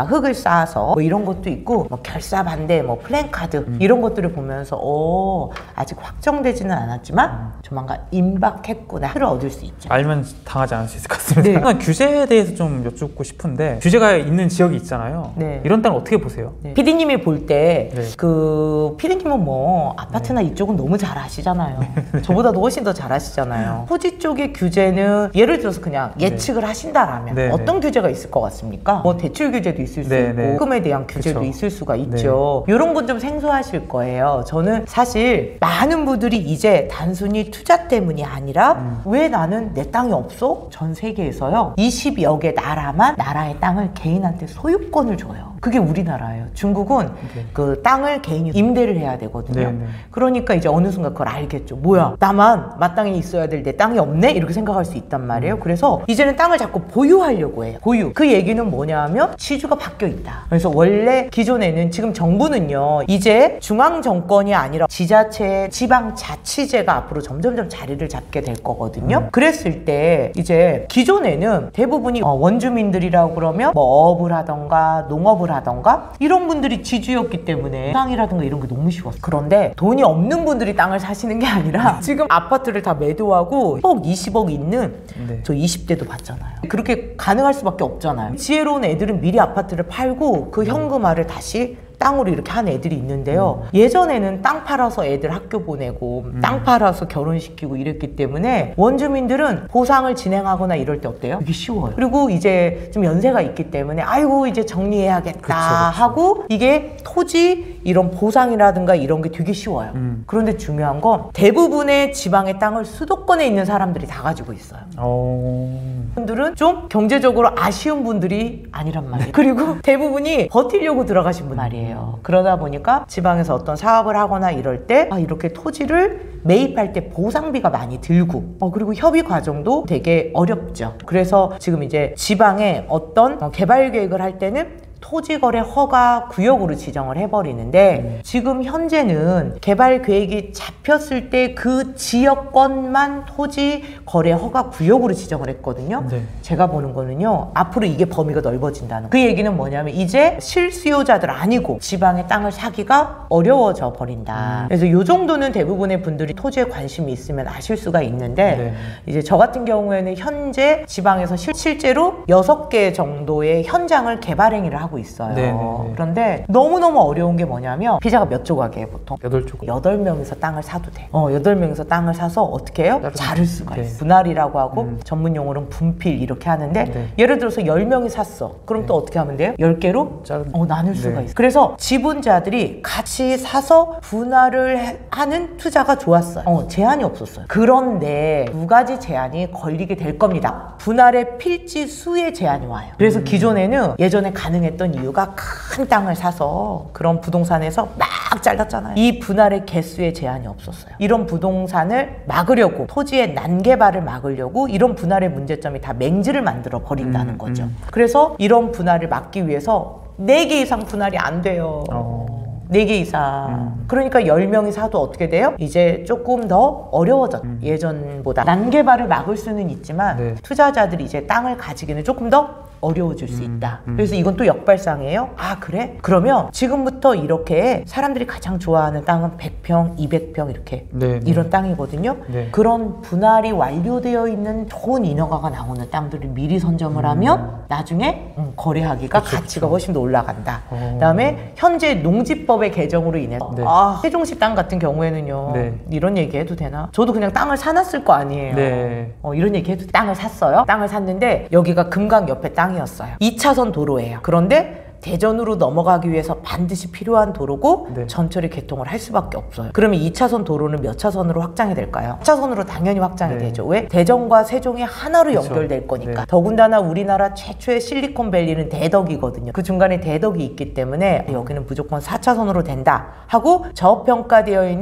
막 흙을 쌓아서 뭐 이런 것도 있고 뭐 결사반대 뭐 플랜카드 음. 이런 것들을 보면서 오 아직 확정되지는 않았지만 음. 조만간 임박했구나 를 얻을 수 있죠. 알면 당하지 않을 수 있을 것 같습니다. 네. 규제에 대해서 좀 여쭙고 싶은데 규제가 있는 지역이 있잖아요. 네. 이런 땅을 어떻게 보세요? 네. 피디님이 볼 때 그 네. 피디님은 뭐 아파트나 네. 이쪽은 너무 잘 아시잖아요. 네. 저보다도 훨씬 더 잘 아시잖아요. 토지 쪽의 규제는 예를 들어서 그냥 예측을 네. 하신다라면 네. 어떤 규제가 있을 것 같습니까? 뭐 대출 규제도 있을 수 네. 있고 세금에 대한 규제도 그쵸. 있을 수가 있죠. 네. 이런 건 좀 생소하실 거예요. 저는 사실 많은 분들이 이제 단순히 투자 때문이 아니라 음. 왜 나는 내 땅이 없어? 전 세계에서요 이십여 개 나라만 나라의 땅을 개인한테 소유권을 줘요. 그게 우리나라예요. 중국은 네. 그 땅을 개인이 임대를 해야 되거든요. 네, 네. 그러니까 이제 어느 순간 그걸 알겠죠. 뭐야 나만 마땅히 있어야 될 내 땅이 없네? 이렇게 생각할 수 있단 말이에요. 음. 그래서 이제는 땅을 자꾸 보유하려고 해요. 보유. 그 얘기는 뭐냐면 시주가 바뀌어 있다. 그래서 원래 기존에는 지금 정부는요 이제 중앙 정권이 아니라 지자체, 지방자치제가 앞으로 점점점 자리를 잡게 될 거거든요. 음. 그랬을 때 이제 기존에는 대부분이 어, 원주민들이라고 그러면 뭐 어업을 하던가 농업을 하던가 이런 분들이 지주였기 때문에 땅이라든가 이런 게 너무 쉬웠어요. 그런데 돈이 없는 분들이 땅을 사시는 게 아니라 지금 아파트를 다 매도하고 억, 이십억 있는 네. 저 이십 대도 봤잖아요. 그렇게 가능할 수밖에 없잖아요. 지혜로운 애들은 미리 아파트를 팔고 그 현금화를 다시 땅으로 이렇게 한 애들이 있는데요. 음. 예전에는 땅 팔아서 애들 학교 보내고 음. 땅 팔아서 결혼시키고 이랬기 때문에 원주민들은 보상을 진행하거나 이럴 때 어때요? 이게 쉬워요. 그리고 이제 좀 연세가 있기 때문에 아이고 이제 정리해야겠다 그쵸, 그쵸. 하고 이게 토지 이런 보상이라든가 이런 게 되게 쉬워요. 음. 그런데 중요한 건 대부분의 지방의 땅을 수도권에 있는 사람들이 다 가지고 있어요. 오. 분들은 좀 경제적으로 아쉬운 분들이 아니란 말이에요. 그리고 대부분이 버티려고 들어가신 분 말이에요. 그러다 보니까 지방에서 어떤 사업을 하거나 이럴 때 아, 이렇게 토지를 매입할 때 보상비가 많이 들고 어, 그리고 협의 과정도 되게 어렵죠. 그래서 지금 이제 지방에 어떤 어, 개발 계획을 할 때는 토지거래 허가 구역으로 지정을 해버리는데 음. 지금 현재는 개발 계획이 잡혔을 때 그 지역권만 토지 거래 허가 구역으로 지정을 했거든요. 네. 제가 보는 거는요 앞으로 이게 범위가 넓어진다는 그 얘기는 뭐냐면 이제 실수요자들 아니고 지방의 땅을 사기가 어려워져 버린다. 음. 그래서 요 정도는 대부분의 분들이 토지에 관심이 있으면 아실 수가 있는데 네. 이제 저 같은 경우에는 현재 지방에서 실, 실제로 여섯 개 정도의 현장을 개발 행위를 하고 있어요. 네네네. 그런데 너무너무 어려운 게 뭐냐면 피자가 몇 조각이에요 보통? 여덟 조각. 여덟 명이서 땅을 사도 돼. 어, 여덟 명이서 땅을 사서 어떻게 해요? 자를 수가 네. 있어. 분할이라고 하고 음. 전문 용어로는 분필 이렇게 하는데 네. 예를 들어서 열 명이 샀어. 그럼 네. 또 어떻게 하면 돼요? 열 개로 어, 나눌 수가 네. 있어. 그래서 지분자들이 같이 사서 분할을 해, 하는 투자가 좋았어요. 어, 제한이 없었어요. 그런데 두 가지 제한이 걸리게 될 겁니다. 분할의 필지 수의 제한이 와요. 그래서 음. 기존에는 예전에 가능했던 이유가 큰 땅을 사서 그런 부동산에서 막 잘랐잖아요. 이 분할의 개수의 제한이 없었어요. 이런 부동산을 막으려고 토지의 난개발을 막으려고 이런 분할의 문제점이 다 맹지를 만들어 버린다는 음, 거죠. 음. 그래서 이런 분할을 막기 위해서 네 개 이상 분할이 안 돼요. 어. 네 개 이상. 음. 그러니까 열 명이 사도 어떻게 돼요? 이제 조금 더 어려워졌 음. 예전보다. 난개발을 막을 수는 있지만 네. 투자자들이 이제 땅을 가지기는 조금 더 어려워질 수 있다. 음, 음. 그래서 이건 또 역발상이에요. 아 그래? 그러면 지금부터 이렇게 사람들이 가장 좋아하는 땅은 백 평, 이백 평 이렇게 네, 이런 네. 땅이거든요. 네. 그런 분할이 완료되어 있는 좋은 인허가가 나오는 땅들을 미리 선점을 음. 하면 나중에 음, 거래하기가 그쵸, 가치가 그쵸. 훨씬 더 올라간다. 오. 그다음에 현재 농지법의 개정으로 인해서 네. 아, 세종시 땅 같은 경우에는요. 네. 이런 얘기 해도 되나? 저도 그냥 땅을 사놨을 거 아니에요. 네. 어, 이런 얘기 해도 땅을 샀어요. 땅을 샀는데 여기가 금강 옆에 땅 이었어요. 이 차선 도로예요. 그런데 대전으로 넘어가기 위해서 반드시 필요한 도로고 네. 전철이 개통을 할 수밖에 없어요. 그러면 이 차선 도로는 몇 차선으로 확장이 될까요? 사 차선으로 당연히 확장이 네. 되죠. 왜? 대전과 세종이 하나로 그쵸. 연결될 거니까. 네. 더군다나 우리나라 최초의 실리콘밸리는 대덕이거든요. 그 중간에 대덕이 있기 때문에 여기는 무조건 사 차선으로 된다 하고 저평가되어 있는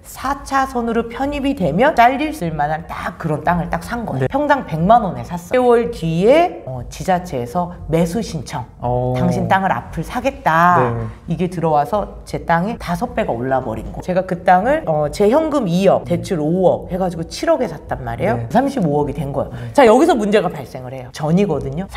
사 차선으로 편입이 되면 잘릴 수 있을 만한 딱 그런 땅을 딱 산 거예요. 네. 평당 백만 원에 샀어요. 육 개월 뒤에 어, 지자체에서 매수 신청. 오. 당신 땅을 앞을 사겠다. 네. 이게 들어와서 제 땅이 다섯 배가 올라버린 거. 제가 그 땅을 어, 제 현금 이억, 대출 오억 해가지고 칠억에 샀단 말이에요. 네. 삼십오억이 된 거예요. 네. 자, 여기서 문제가 발생을 해요. 전이거든요.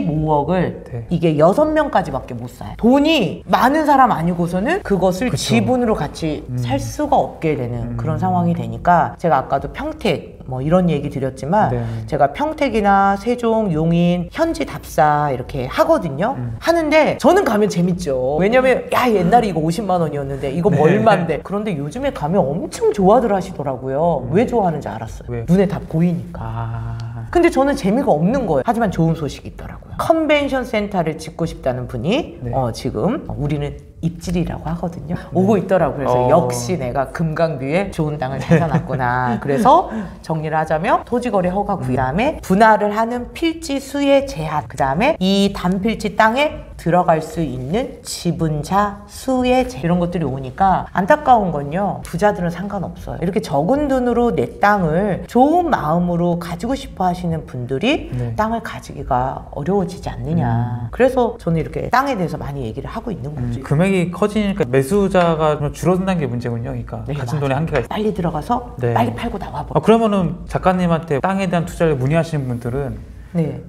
삼십오억을 네. 이게 여섯 명까지밖에 못 사요. 돈이 많은 사람 아니고서는 그것을 그쵸. 지분으로 같이 음. 살 수가 없게 되는 음. 그런 상황이 되니까 제가 아까도 평택 뭐 이런 얘기 드렸지만 네. 제가 평택이나 세종, 용인, 현지 답사 이렇게 하거든요. 음. 하는데 저는 가면 재밌죠. 왜냐면 야 옛날에 이거 오십만 원이었는데 이거 네. 얼만데. 그런데 요즘에 가면 엄청 좋아들 하시더라고요. 음. 왜 좋아하는지 알았어요. 왜? 눈에 다 보이니까. 아. 근데 저는 재미가 없는 거예요. 하지만 좋은 소식이 있더라고요. 컨벤션 센터를 짓고 싶다는 분이 네. 어, 지금 우리는 입질이라고 하거든요. 네. 오고 있더라고요. 그래서 어... 역시 내가 금강뷰에 좋은 땅을 찾아놨구나. 그래서 정리를 하자면 토지거래 허가 구, 그 다음에 분할을 하는 필지 수의 제한, 그 다음에 이 단필지 땅에 들어갈 수 있는 지분자 수의 제한, 이런 것들이 오니까 안타까운 건요. 부자들은 상관없어요. 이렇게 적은 돈으로 내 땅을 좋은 마음으로 가지고 싶어 하시는 분들이 네. 땅을 가지기가 어려워지지 않느냐. 음. 그래서 저는 이렇게 땅에 대해서 많이 얘기를 하고 있는 거죠. 음, 금액이 커지니까 매수자가 좀 줄어든다는 게 문제군요. 그러니까 네, 가진 돈의 한계가 있어요. 빨리 들어가서 네. 빨리 팔고 나와버려. 아, 그러면은 작가님한테 땅에 대한 투자를 문의하시는 분들은 네.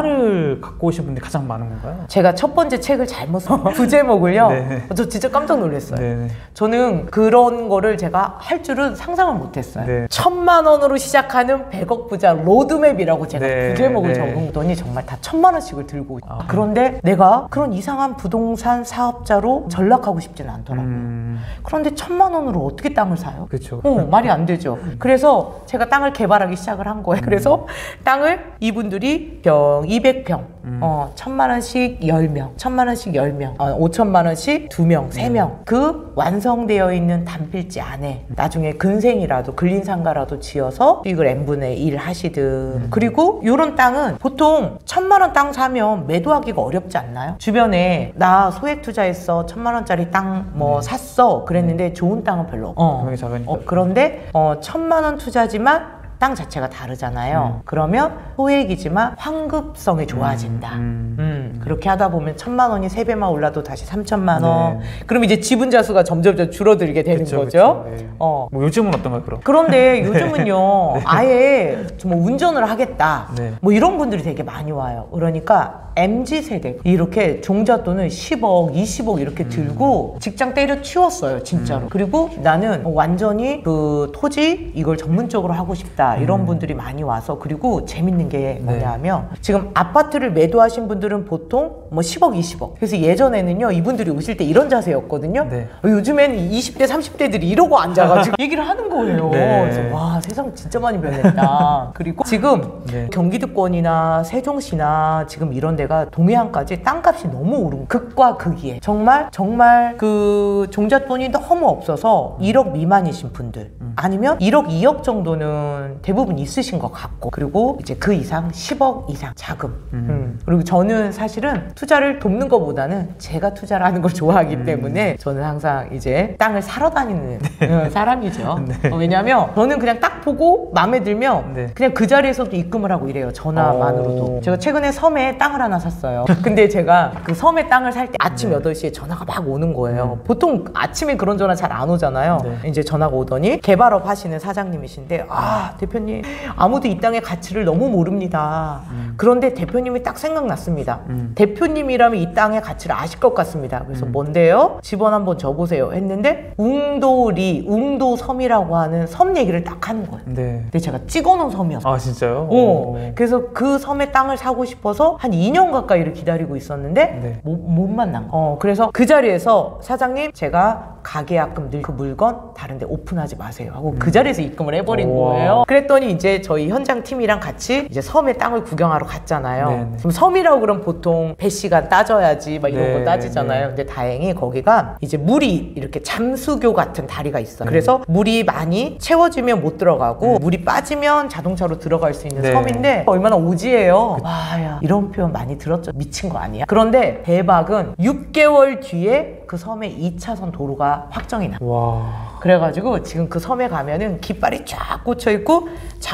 얼마를 갖고 오신 분들이 가장 많은 건가요? 제가 첫 번째 책을 잘못 써 부제목을요. 네. 저 진짜 깜짝 놀랐어요. 네. 저는 그런 거를 제가 할 줄은 상상을 못했어요. 네. 천만 원으로 시작하는 백억 부자 로드맵이라고 제가 네. 부제목을 네. 적은더니 정말 다 천만 원씩을 들고 아. 그런데 내가 그런 이상한 부동산 사업자로 전락하고 싶지는 않더라고요. 음. 그런데 천만 원으로 어떻게 땅을 사요? 그렇죠. 어, 말이 안 되죠. 그래서 제가 땅을 개발하기 시작을 한 거예요. 음. 그래서 땅을 이분들이 평, 이백 평, 음. 어, 천만 원씩 열 명, 천만 원씩 열 명, 어, 오천만 원씩 두 명, 세 명. 음. 그 완성되어 있는 단필지 안에 나중에 근생이라도, 근린상가라도 지어서 수익을 n분의 일 하시든. 음. 그리고 요런 땅은 보통 천만 원 땅 사면 매도하기가 어렵지 않나요? 주변에 나 소액 투자했어, 천만 원짜리 땅 뭐 음. 샀어. 그랬는데 음. 좋은 땅은 별로 없고. 어. 어, 그런데 어, 천만 원 투자지만 땅 자체가 다르잖아요. 음. 그러면 소액이지만 환급성이 좋아진다. 음, 음. 음. 그렇게 하다 보면 천만 원이 세 배만 올라도 다시 삼천만 원. 네. 그럼 이제 지분자 수가 점점 줄어들게 되는 그쵸, 거죠. 그쵸, 네. 어. 뭐 요즘은 어떤가요, 그럼? 그런데 요즘은요, 네. 아예 뭐 운전을 하겠다. 네. 뭐 이런 분들이 되게 많이 와요. 그러니까 엠지 세대 이렇게 종잣돈을 십억, 이십억 이렇게 들고 음. 직장 때려치웠어요, 진짜로. 음. 그리고 나는 완전히 그 토지 이걸 전문적으로 하고 싶다. 이런 음. 분들이 많이 와서. 그리고 재밌는 게 뭐냐 하면 네. 지금 아파트를 매도하신 분들은 보통 뭐 십억, 이십억. 그래서 예전에는요 이분들이 오실 때 이런 자세였거든요. 네. 요즘엔 이십 대, 삼십 대들이 이러고 앉아가지고 얘기를 하는 거예요. 네. 그래서 와 세상 진짜 많이 변했다. 그리고 지금 네. 경기도권이나 세종시나 지금 이런 데가 동해안까지 땅값이 너무 오른 극과 극이에요. 정말 정말 그 종잣돈이 너무 없어서 일억 미만이신 분들 음. 아니면 일억, 이억 정도는 대부분 있으신 것 같고, 그리고 이제 그 이상 십억 이상 자금. 음. 음. 그리고 저는 사실은 투자를 돕는 것보다는 제가 투자를 하는 걸 좋아하기 음. 때문에 저는 항상 이제 땅을 사러 다니는 네. 사람이죠. 네. 어, 왜냐면 저는 그냥 딱 보고 마음에 들면 네. 그냥 그 자리에서도 입금을 하고 이래요. 전화만으로도. 오. 제가 최근에 섬에 땅을 하나 샀어요. 근데 제가 그 섬에 땅을 살 때 아침 네. 여덟 시에 전화가 막 오는 거예요. 음. 보통 아침에 그런 전화 잘 안 오잖아요. 네. 이제 전화가 오더니 개발업 하시는 사장님이신데, 아 대표님 아무도 이 땅의 가치를 너무 모릅니다. 음. 그런데 대표님이 딱 생각났습니다. 음. 대표님이라면 이 땅의 가치를 아실 것 같습니다. 그래서 음. 뭔데요? 집원 한번 줘보세요 했는데 웅도리, 웅도섬이라고 하는 섬 얘기를 딱 하는 거예요. 네. 근데 제가 찍어놓은 섬이었어요. 아 진짜요? 어. 그래서 그 섬에 땅을 사고 싶어서 한 이 년 가까이를 기다리고 있었는데 네. 못, 못 만난 거예요. 어, 그래서 그 자리에서 사장님 제가 가계약금 늘 그 물건 다른 데 오픈하지 마세요 하고 음. 그 자리에서 입금을 해버린 오와. 거예요. 그랬더니 이제 저희 현장 팀이랑 같이 이제 섬에 땅을 구경하러 갔잖아요. 네네. 그럼 섬이라고 그러면 보통 배 시간 따져야지 막 이런 네, 거 따지잖아요. 네. 근데 다행히 거기가 이제 물이 이렇게 잠수교 같은 다리가 있어요. 음. 그래서 물이 많이 채워지면 못 들어가고 음. 물이 빠지면 자동차로 들어갈 수 있는 네. 섬인데 얼마나 오지예요. 그... 와야 이런 표현 많이 들었죠. 미친 거 아니야? 그런데 대박은 육 개월 뒤에 그 섬에 이 차선 도로가 거주지가 확정이 나. 와. 그래가지고 지금 그 섬에 가면은 깃발이 쫙 꽂혀 있고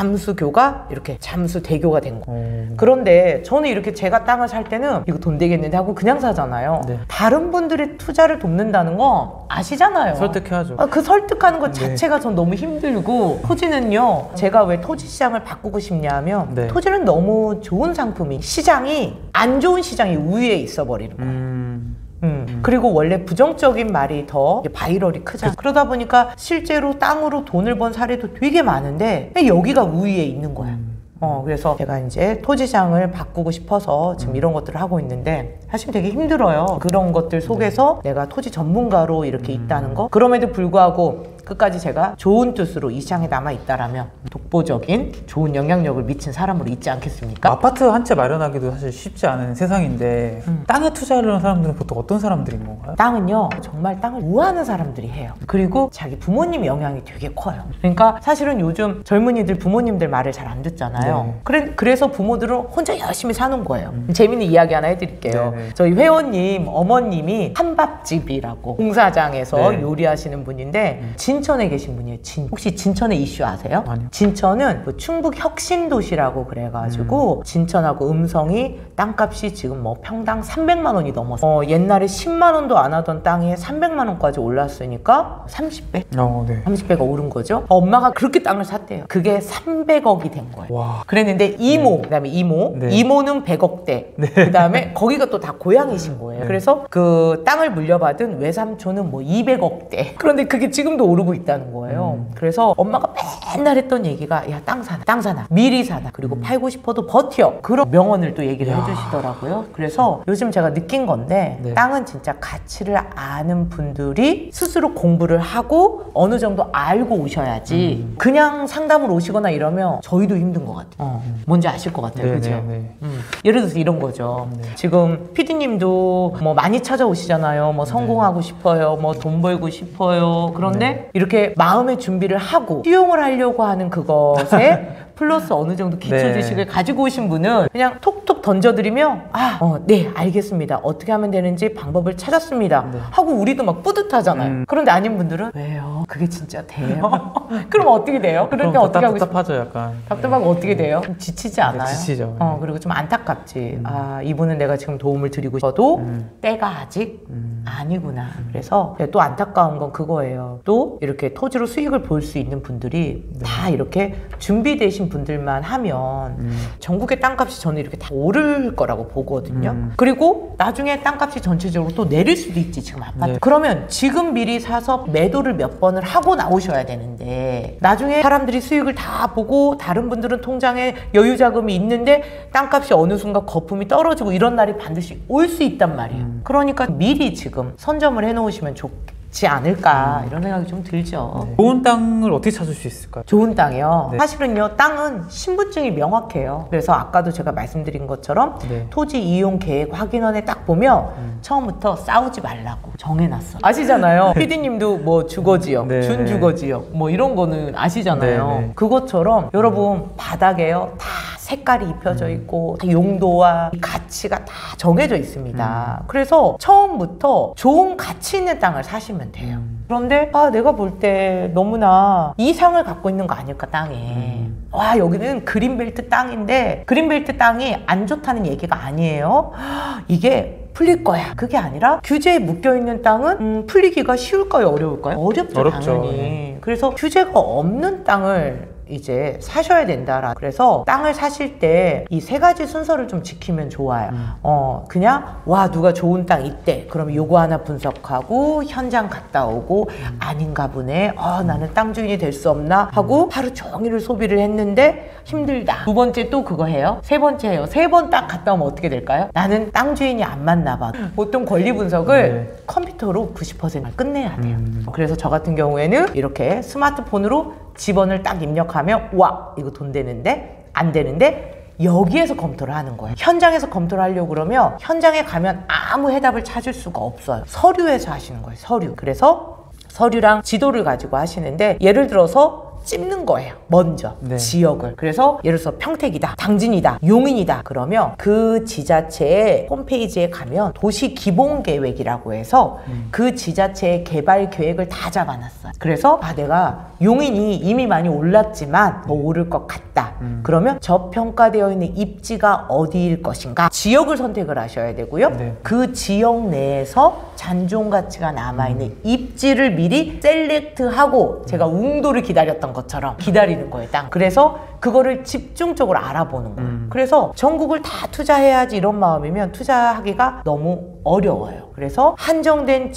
잠수교가 이렇게 잠수대교가 된 거. 음. 그런데 저는 이렇게 제가 땅을 살 때는 이거 돈 되겠는데 하고 그냥 사잖아요. 네. 다른 분들의 투자를 돕는다는 거 아시잖아요. 설득해야죠. 아, 그 설득하는 것 네. 자체가 전 너무 힘들고, 토지는요, 제가 왜 토지 시장을 바꾸고 싶냐면 네. 토지는 너무 좋은 상품이, 시장이 안 좋은 시장이 우위에 있어 버리는 거예요. 음. 음. 그리고 원래 부정적인 말이 더 바이럴이 크잖아. 그러다 보니까 실제로 땅으로 돈을 번 사례도 되게 많은데 여기가 우위에 있는 거야. 음. 어, 그래서 제가 이제 토지장을 바꾸고 싶어서 지금 이런 것들을 하고 있는데 사실 되게 힘들어요. 그런 것들 속에서 네. 내가 토지 전문가로 이렇게 음. 있다는 거. 그럼에도 불구하고 끝까지 제가 좋은 뜻으로 이 시장에 남아 있다라면 독보적인 좋은 영향력을 미친 사람으로 있지 않겠습니까? 아파트 한 채 마련하기도 사실 쉽지 않은 세상인데 음. 땅에 투자를 하는 사람들은 보통 어떤 사람들인 건가요? 땅은요, 정말 땅을 우하는 사람들이 해요. 그리고 자기 부모님 영향이 되게 커요. 그러니까 사실은 요즘 젊은이들 부모님들 말을 잘 안 듣잖아요. 네. 그래, 그래서 부모들은 혼자 열심히 사는 거예요. 음. 재밌는 이야기 하나 해드릴게요. 네네. 저희 회원님 어머님이 한밥집이라고 공사장에서 네. 요리하시는 분인데 음. 진천에 계신 분이에요. 진. 혹시 진천의 이슈 아세요? 아니요. 진천은 그 충북 혁신도시라고 그래가지고 음. 진천하고 음성이 땅값이 지금 뭐 평당 삼백만 원이 넘었어. 어, 옛날에 십만 원도 안 하던 땅에 삼백만 원까지 올랐으니까 삼십 배? 어, 네. 삼십 배가 오른 거죠. 엄마가 그렇게 땅을 샀대요. 그게 삼백억이 된 거예요. 와. 그랬는데 이모, 네. 그다음에 이모, 네. 이모는 백억대. 네. 그다음에 거기가 또 다 고향이신 거예요. 네. 그래서 그 땅을 물려받은 외삼촌은 뭐 이백억대. 그런데 그게 지금도 오르고 있다는 거예요. 음. 그래서 엄마가 맨날 했던 얘기가 야, 땅 사나, 땅 사나, 미리 사나, 그리고 음. 팔고 싶어도 버텨. 그런 명언을 또 얘기를 야. 해주시더라고요. 그래서 요즘 제가 느낀 건데 네. 땅은 진짜 가치를 아는 분들이 스스로 공부를 하고 어느 정도 알고 오셔야지 음. 그냥 상담을 오시거나 이러면 저희도 힘든 것 같아요. 어. 뭔지 아실 것 같아요. 그죠? 음. 예를 들어서 이런 거죠. 네. 지금 피디님도 뭐 많이 찾아오시잖아요. 뭐 성공하고 네. 싶어요. 뭐 돈 벌고 싶어요. 그런데 네. 이렇게 마음의 준비를 하고 수용을 하려고 하는 그것에 플러스 어느 정도 기초 지식을 네. 가지고 오신 분은 그냥 톡톡 던져드리면 아, 어, 네, 알겠습니다. 어떻게 하면 되는지 방법을 찾았습니다. 네. 하고 우리도 막 뿌듯하잖아요. 음. 그런데 아닌 분들은 왜요? 그게 진짜 돼요? 그럼 어떻게 돼요? 그럴 때 어떻게 하고 싶어요? 답답하죠, 약간. 답답하고 네. 어떻게 돼요? 좀 지치지 않아요? 네, 지치죠. 어, 그리고 좀 안타깝지. 음. 아, 이분은 내가 지금 도움을 드리고 싶어도 음. 때가 아직 음. 아니구나. 음. 그래서 또 안타까운 건 그거예요. 또 이렇게 토지로 수익을 볼 수 있는 분들이 네. 다 이렇게 준비되신 분들만 하면 음. 전국의 땅값이 저는 이렇게 다 오를 거라고 보거든요. 음. 그리고 나중에 땅값이 전체적으로 또 내릴 수도 있지, 지금 아파트. 네. 그러면 지금 미리 사서 매도를 몇 번을 하고 나오셔야 되는데 나중에 사람들이 수익을 다 보고 다른 분들은 통장에 여유 자금이 있는데 땅값이 어느 순간 거품이 떨어지고 이런 날이 반드시 올 수 있단 말이에요. 음. 그러니까 미리 지금 선점을 해놓으시면 좋겠다. 지 않을까 음. 이런 생각이 좀 들죠. 네. 좋은 땅을 어떻게 찾을 수 있을까요? 좋은 땅이요? 네. 사실은요, 땅은 신분증이 명확해요. 그래서 아까도 제가 말씀드린 것처럼 네. 토지 이용 계획 확인원에 딱 보면 음. 처음부터 싸우지 말라고 정해놨어. 아시잖아요. 피디님도 뭐 주거지역, 네. 준주거지역 뭐 이런 거는 아시잖아요. 네. 네. 그것처럼 여러분 바닥에요 다 색깔이 입혀져 있고 음. 용도와 가치가 다 정해져 있습니다. 음. 그래서 처음부터 좋은 가치 있는 땅을 사시면 돼요. 음. 그런데 아, 내가 볼 때 너무나 이상을 갖고 있는 거 아닐까, 땅에. 음. 와, 여기는 그린벨트 땅인데 그린벨트 땅이 안 좋다는 얘기가 아니에요. 이게 풀릴 거야. 그게 아니라 규제에 묶여있는 땅은 음, 풀리기가 쉬울까요? 어려울까요? 어렵죠, 어렵죠. 당연히. 네. 그래서 규제가 없는 땅을 이제 사셔야 된다라. 그래서 땅을 사실 때 이 세 가지 순서를 좀 지키면 좋아요. 음. 어 그냥 와, 누가 좋은 땅 있대. 그럼 요거 하나 분석하고 현장 갔다 오고 음. 아닌가 보네. 어 나는 땅 주인이 될 수 없나 하고 음. 하루 종일을 소비를 했는데 힘들다. 두 번째 또 그거 해요. 세 번째 해요. 세 번 딱 갔다 오면 어떻게 될까요? 나는 땅 주인이 안 맞나 봐. 보통 권리 분석을 네. 컴퓨터로 구십 퍼센트 끝내야 돼요. 음. 그래서 저 같은 경우에는 이렇게 스마트폰으로 지번을 딱 입력하면 와, 이거 돈 되는데 안 되는데 여기에서 검토를 하는 거예요. 현장에서 검토를 하려고 그러면 현장에 가면 아무 해답을 찾을 수가 없어요. 서류에서 하시는 거예요. 서류. 그래서 서류랑 지도를 가지고 하시는데 예를 들어서 찝는 거예요. 먼저 네. 지역을. 그래서 예를 들어서 평택이다, 당진이다, 용인이다 그러면 그 지자체의 홈페이지에 가면 도시 기본 계획이라고 해서 음. 그 지자체의 개발 계획을 다 잡아놨어요. 그래서 아 내가 용인이 이미 많이 올랐지만 더 오를 것 같다. 음. 그러면 저평가되어 있는 입지가 어디일 것인가? 지역을 선택을 하셔야 되고요. 네. 그 지역 내에서 잔존 가치가 남아있는 음. 입지를 미리 셀렉트하고 제가 웅도를 기다렸던 것처럼 기다리는 거예요. 땅. 그래서 그거를 집중적으로 알아보는 거예요. 음. 그래서 전국을 다 투자해야지 이런 마음이면 투자하기가 너무 어려워요. 그래서 한정된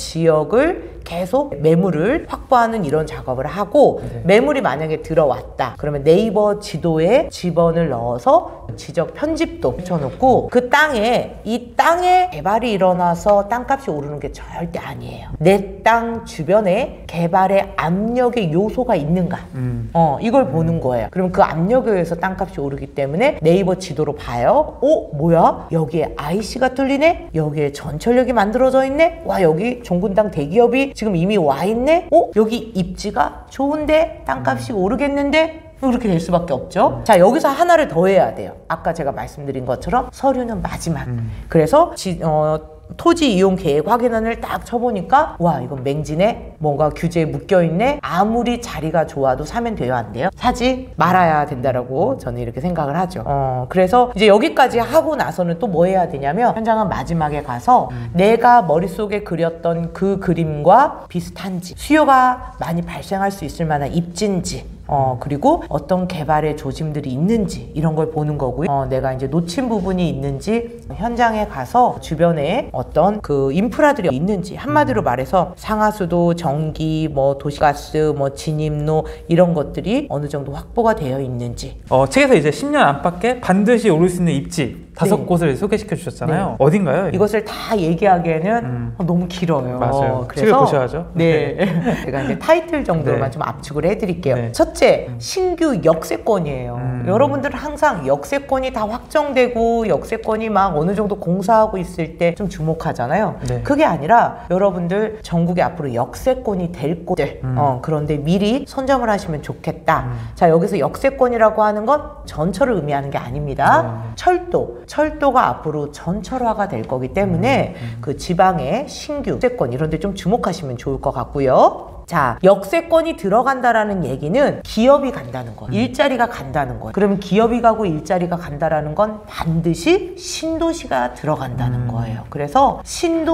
지역을 계속 매물을 확보하는 이런 작업을 하고 네. 매물이 만약에 들어왔다 그러면 네이버 지도에 지번을 넣어서 지적 편집도 붙여놓고 그 땅에 이 땅에 개발이 일어나서 땅값이 오르는 게 절대 아니에요. 내 땅 주변에 개발의 압력의 요소가 있는가 음. 어 이걸 음. 보는 거예요. 그럼 그 압력에 의해서 땅값이 오르기 때문에 네이버 지도로 봐요. 어? 뭐야? 여기에 아이씨가 뚫리네? 여기에 전철역이 만들어져 있네? 와 여기 종군당 대기업이 지금 이미 와 있네? 어? 여기 입지가 좋은데? 땅값이 음. 오르겠는데? 그렇게 될 수밖에 없죠. 음. 자 여기서 하나를 더 해야 돼요. 아까 제가 말씀드린 것처럼 서류는 마지막. 음. 그래서 지, 어, 토지 이용 계획 확인안을 딱 쳐보니까 와 이건 맹지네, 뭔가 규제에 묶여있네, 아무리 자리가 좋아도 사면 돼요 안 돼요? 사지 말아야 된다라고 저는 이렇게 생각을 하죠. 어, 그래서 이제 여기까지 하고 나서는 또 뭐 해야 되냐면 현장은 마지막에 가서 음. 내가 머릿속에 그렸던 그 그림과 비슷한지, 수요가 많이 발생할 수 있을 만한 입지인지, 어, 그리고 어떤 개발의 조짐들이 있는지 이런 걸 보는 거고요. 어, 내가 이제 놓친 부분이 있는지 현장에 가서 주변에 어떤 그 인프라들이 있는지, 한마디로 말해서 상하수도, 전기, 뭐 도시가스, 뭐 진입로 이런 것들이 어느 정도 확보가 되어 있는지. 어, 책에서 이제 십 년 안팎에 반드시 오를 수 있는 입지 다섯 네. 곳을 소개시켜 주셨잖아요. 네. 어딘가요? 이것을 다 얘기하기에는 음. 어, 너무 길어요. 맞아요. 그래서 책을 보셔야죠. 네, 제가 이제 타이틀 정도만 네. 좀 압축을 해드릴게요. 네. 첫째, 음. 신규 역세권이에요. 음. 여러분들은 항상 역세권이 다 확정되고 역세권이 막 어느 정도 공사하고 있을 때 좀 주목하잖아요. 네. 그게 아니라 여러분들 전국에 앞으로 역세권이 될 곳들, 음. 어, 그런데 미리 선점을 하시면 좋겠다. 음. 자, 여기서 역세권이라고 하는 건 전철을 의미하는 게 아닙니다. 음. 철도, 철도가 앞으로 전철화가 될 거기 때문에 음. 음. 그 지방의 신규 역세권 이런 데 좀 주목하시면 좋을 것 같고요. 자, 역세권이 들어간다라는 얘기는 기업이 간다는 거예요. 음. 일자리가 간다는 거예요. 그러면 기업이 가고 일자리가 간다라는 건 반드시 신도시가 들어간다는 음. 거예요. 그래서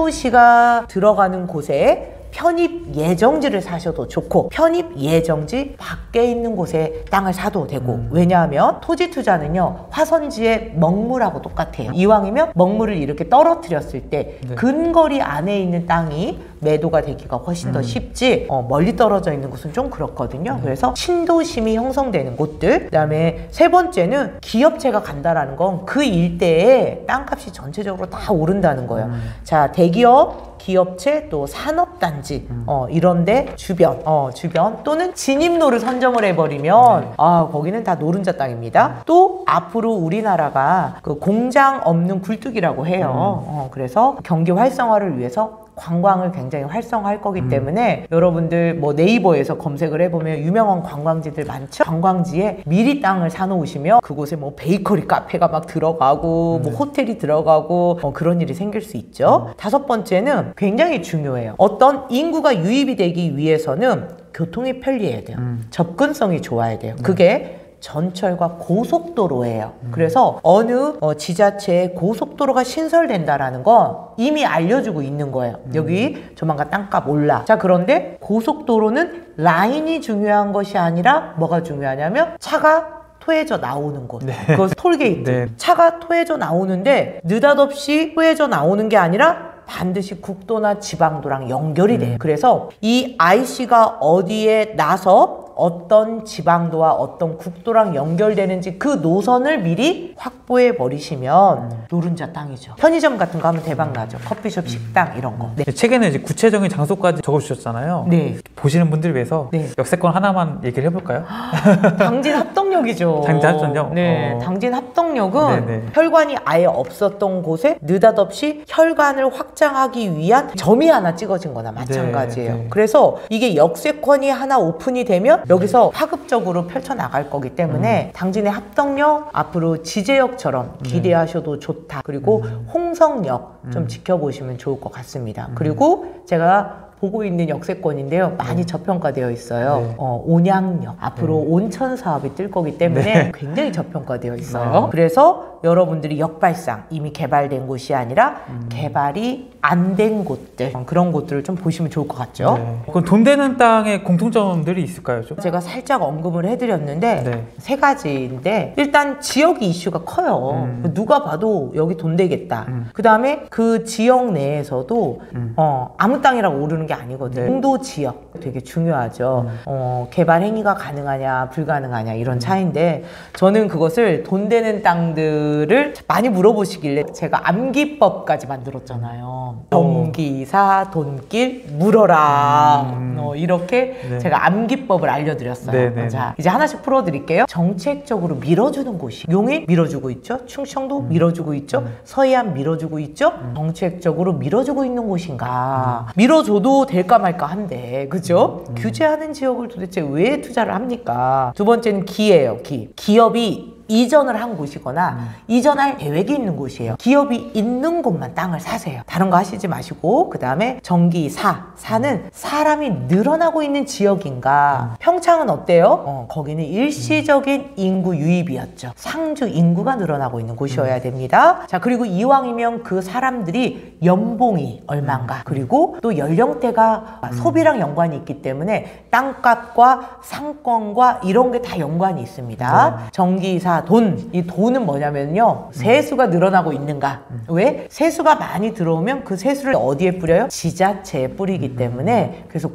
신도시가 들어가는 곳에 편입 예정지를 사셔도 좋고 편입 예정지 밖에 있는 곳에 땅을 사도 되고 음. 왜냐하면 토지 투자는요 화선지의 먹물하고 똑같아요. 이왕이면 먹물을 이렇게 떨어뜨렸을 때 네. 근거리 안에 있는 땅이 매도가 되기가 훨씬 음. 더 쉽지 어, 멀리 떨어져 있는 곳은 좀 그렇거든요. 음. 그래서 신도심이 형성되는 곳들, 그 다음에 세 번째는 기업체가 간다라는 건 그 일대에 땅값이 전체적으로 다 오른다는 거예요. 음. 자, 대기업, 기업체, 또 산업단지 음. 어, 이런데 주변 어, 주변 또는 진입로를 선점을 해버리면 음. 아 거기는 다 노른자 땅입니다. 음. 또 앞으로 우리나라가 그 공장 없는 굴뚝이라고 해요. 음. 어, 그래서 경기 활성화를 위해서 관광을 굉장히 활성화할 거기 음. 때문에 여러분들 뭐 네이버에서 검색을 해보면 유명한 관광지들 많죠? 관광지에 미리 땅을 사놓으시면 그곳에 뭐 베이커리 카페가 막 들어가고 음. 뭐 호텔이 들어가고 어, 그런 일이 생길 수 있죠. 음. 다섯 번째는 굉장히 중요해요. 어떤 인구가 유입이 되기 위해서는 교통이 편리해야 돼요. 음. 접근성이 좋아야 돼요. 음. 그게 전철과 고속도로예요. 음. 그래서 어느 어, 지자체에 고속도로가 신설된다라는 건 이미 알려주고 있는 거예요. 음. 여기 조만간 땅값 올라. 자, 그런데 고속도로는 라인이 중요한 것이 아니라 뭐가 중요하냐면 차가 토해져 나오는 곳. 네. 그것은 톨게이트. 네. 차가 토해져 나오는데 느닷없이 토해져 나오는 게 아니라 반드시 국도나 지방도랑 연결이 돼요. 음. 그래서 이 아이씨가 어디에 나서 어떤 지방도와 어떤 국도랑 연결되는지 그 노선을 미리 확 확보해 버리시면 음. 노른자 땅이죠. 편의점 같은 거 하면 대박 나죠. 커피숍, 음. 식당 이런 거. 네. 책에는 이제 구체적인 장소까지 적어주셨잖아요. 네. 보시는 분들 위해서 네. 역세권 하나만 얘기를 해볼까요? 당진 합덕역이죠. 당진 합덕역? 네. 어. 당진 합덕역은 네네. 혈관이 아예 없었던 곳에 느닷없이 혈관을 확장하기 위한 점이 하나 찍어진 거나 마찬가지예요. 네, 네. 그래서 이게 역세권이 하나 오픈이 되면 여기서 파급적으로 펼쳐나갈 거기 때문에 음. 당진의 합덕역 앞으로 지제역처럼 기대하셔도 네. 좋다. 그리고 음. 홍성역 좀 음. 지켜보시면 좋을 것 같습니다. 음. 그리고 제가 보고 있는 역세권인데요. 많이 저평가되어 있어요. 네. 어, 온양역. 앞으로 네. 온천 사업이 뜰 거기 때문에 네. 굉장히 저평가되어 있어요. 아. 그래서 여러분들이 역발상 이미 개발된 곳이 아니라 음. 개발이 안 된 곳들 그런 곳들을 좀 보시면 좋을 것 같죠. 네. 그럼 돈 되는 땅에 공통점들이 있을까요? 좀? 제가 살짝 언급을 해드렸는데 네. 세 가지인데 일단 지역이 이슈가 커요. 음. 누가 봐도 여기 돈 되겠다. 음. 그 다음에 그 지역 내에서도 음. 어, 아무 땅이라고 오르는 게 아니거든요. 네. 용도 지역 되게 중요하죠. 음. 어, 개발 행위가 가능하냐 불가능하냐 이런 차이인데 저는 그것을 돈 되는 땅들을 많이 물어보시길래 제가 암기법까지 만들었잖아요. 전기사 돈길 물어라 음. 어, 이렇게 네. 제가 암기법을 알려드렸어요. 네네. 자, 이제 하나씩 풀어드릴게요. 정책적으로 밀어주는 곳이 용인 밀어주고 있죠. 충청도 음. 밀어주고 있죠. 음. 서해안 밀어주고 있죠. 음. 정책적으로 밀어주고 있는 곳인가. 음. 밀어줘도 될까 말까 한데 그죠? 음. 규제하는 지역을 도대체 왜 투자를 합니까? 두 번째는 기예요. 기. 기업이 이전을 한 곳이거나 음. 이전할 계획이 있는 곳이에요. 기업이 있는 곳만 땅을 사세요. 다른 거 하시지 마시고 그 다음에 정기사. 사는 음. 사람이 늘어나고 있는 지역인가. 음. 평창은 어때요? 어, 거기는 일시적인 음. 인구 유입이었죠. 상주 인구가 늘어나고 있는 곳이어야 음. 됩니다. 자, 그리고 이왕이면 그 사람들이 연봉이 얼마인가. 음. 그리고 또 연령대가 음. 소비랑 연관이 있기 때문에 땅값과 상권과 이런 게 다 연관이 있습니다. 네. 정기사 돈, 이 돈은 뭐냐면요 세수가 늘어나고 있는가. 음. 왜? 세수가 많이 들어오면 그 세수를 어디에 뿌려요? 지자체에 뿌리기 음. 때문에 그래서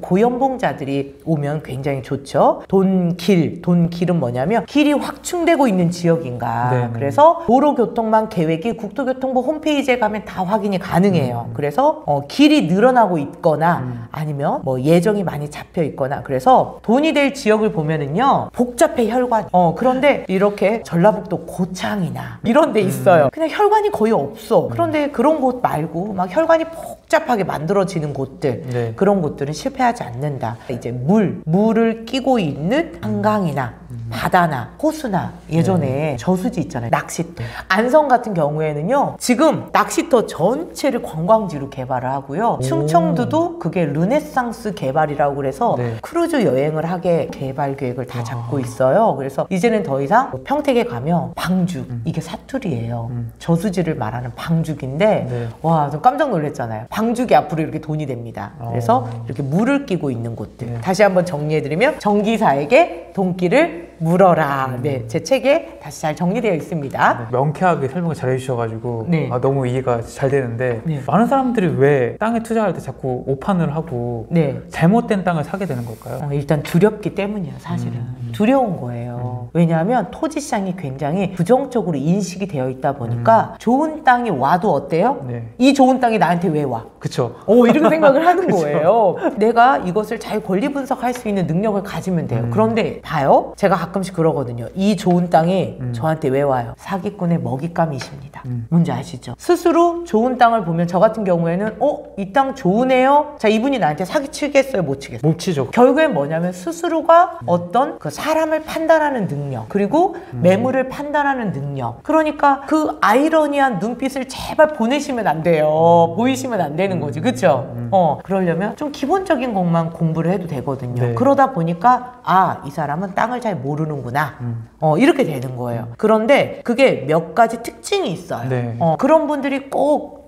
고연봉자들이 오면 굉장히 좋죠. 돈길, 돈길은 뭐냐면 길이 확충되고 있는 지역인가. 네네. 그래서 도로교통망 계획이 국토교통부 홈페이지에 가면 다 확인이 가능해요. 음. 그래서 어, 길이 늘어나고 있거나 음. 아니면 뭐 예정이 많이 잡혀 있거나 그래서 돈이 될 지역을 보면은요 복잡해 혈관. 어, 그런데 이렇게 전라북도 고창이나 이런 데 있어요. 음. 그냥 혈관이 거의 없어. 그런데 그런 곳 말고 막 혈관이 복잡하게 만들어지는 곳들 네. 그런 곳들은 실패하지 않는다. 이제 물, 물을 끼고 있는 한강이나 음. 바다나 호수나 예전에 네. 저수지 있잖아요. 낚시터. 안성 같은 경우에는요 지금 낚시터 전체를 관광지로 개발을 하고요. 오. 충청도도 그게 르네상스 개발이라고 그래서 네. 크루즈 여행을 하게 개발 계획을 다 잡고 아. 있어요. 그래서 이제는 더 이상 평택에 가면 방죽 음. 이게 사투리예요. 음. 저수지를 말하는 방죽인데 네. 와, 좀 깜짝 놀랐잖아요. 방죽이 앞으로 이렇게 돈이 됩니다. 그래서 어. 이렇게 물을 끼고 있는 곳들. 네. 다시 한번 정리해드리면 정기사에게 돈길을 물어라. 음. 네, 제 책에 다시 잘 정리되어 있습니다. 네, 명쾌하게 설명을 잘 해주셔가지고 네. 아, 너무 이해가 잘 되는데 네. 많은 사람들이 왜 땅에 투자할 때 자꾸 오판을 하고 네. 잘못된 땅을 사게 되는 걸까요? 어, 일단 두렵기 때문이에요. 사실은 음. 두려운 거예요. 음. 왜냐하면 토지시장이 굉장히 부정적으로 인식이 되어 있다 보니까 음. 좋은 땅이 와도 어때요? 네. 이 좋은 땅이 나한테 왜 와? 그쵸. 오, 이렇게 생각을 하는 거예요. 내가 이것을 잘 권리 분석할 수 있는 능력을 가지면 돼요. 음. 그런데 봐요. 제가 가끔씩 그러거든요. 이 좋은 땅이 음. 저한테 왜 와요? 사기꾼의 먹잇감이십니다. 음. 뭔지 아시죠? 스스로 좋은 땅을 보면 저 같은 경우에는 어? 이 땅 좋으네요? 자, 이분이 나한테 사기 치겠어요? 못 치겠어요? 못 치죠. 결국엔 뭐냐면 스스로가 음. 어떤 그 사람을 판단하는 능력 그리고 음. 매물을 판단하는 능력 그러니까 그 아이러니한 눈빛을 제발 보내시면 안 돼요. 음. 보이시면 안 되는 거지. 그쵸? 음. 어, 그러려면 좀 기본적인 것만 공부를 해도 되거든요. 네. 그러다 보니까 아, 이 사람은 땅을 잘 모르는구나. 음. 어, 이렇게 되는 거예요. 그런데 그게 몇 가지 특징이 있어요. 네. 어, 그런 분들이 꼭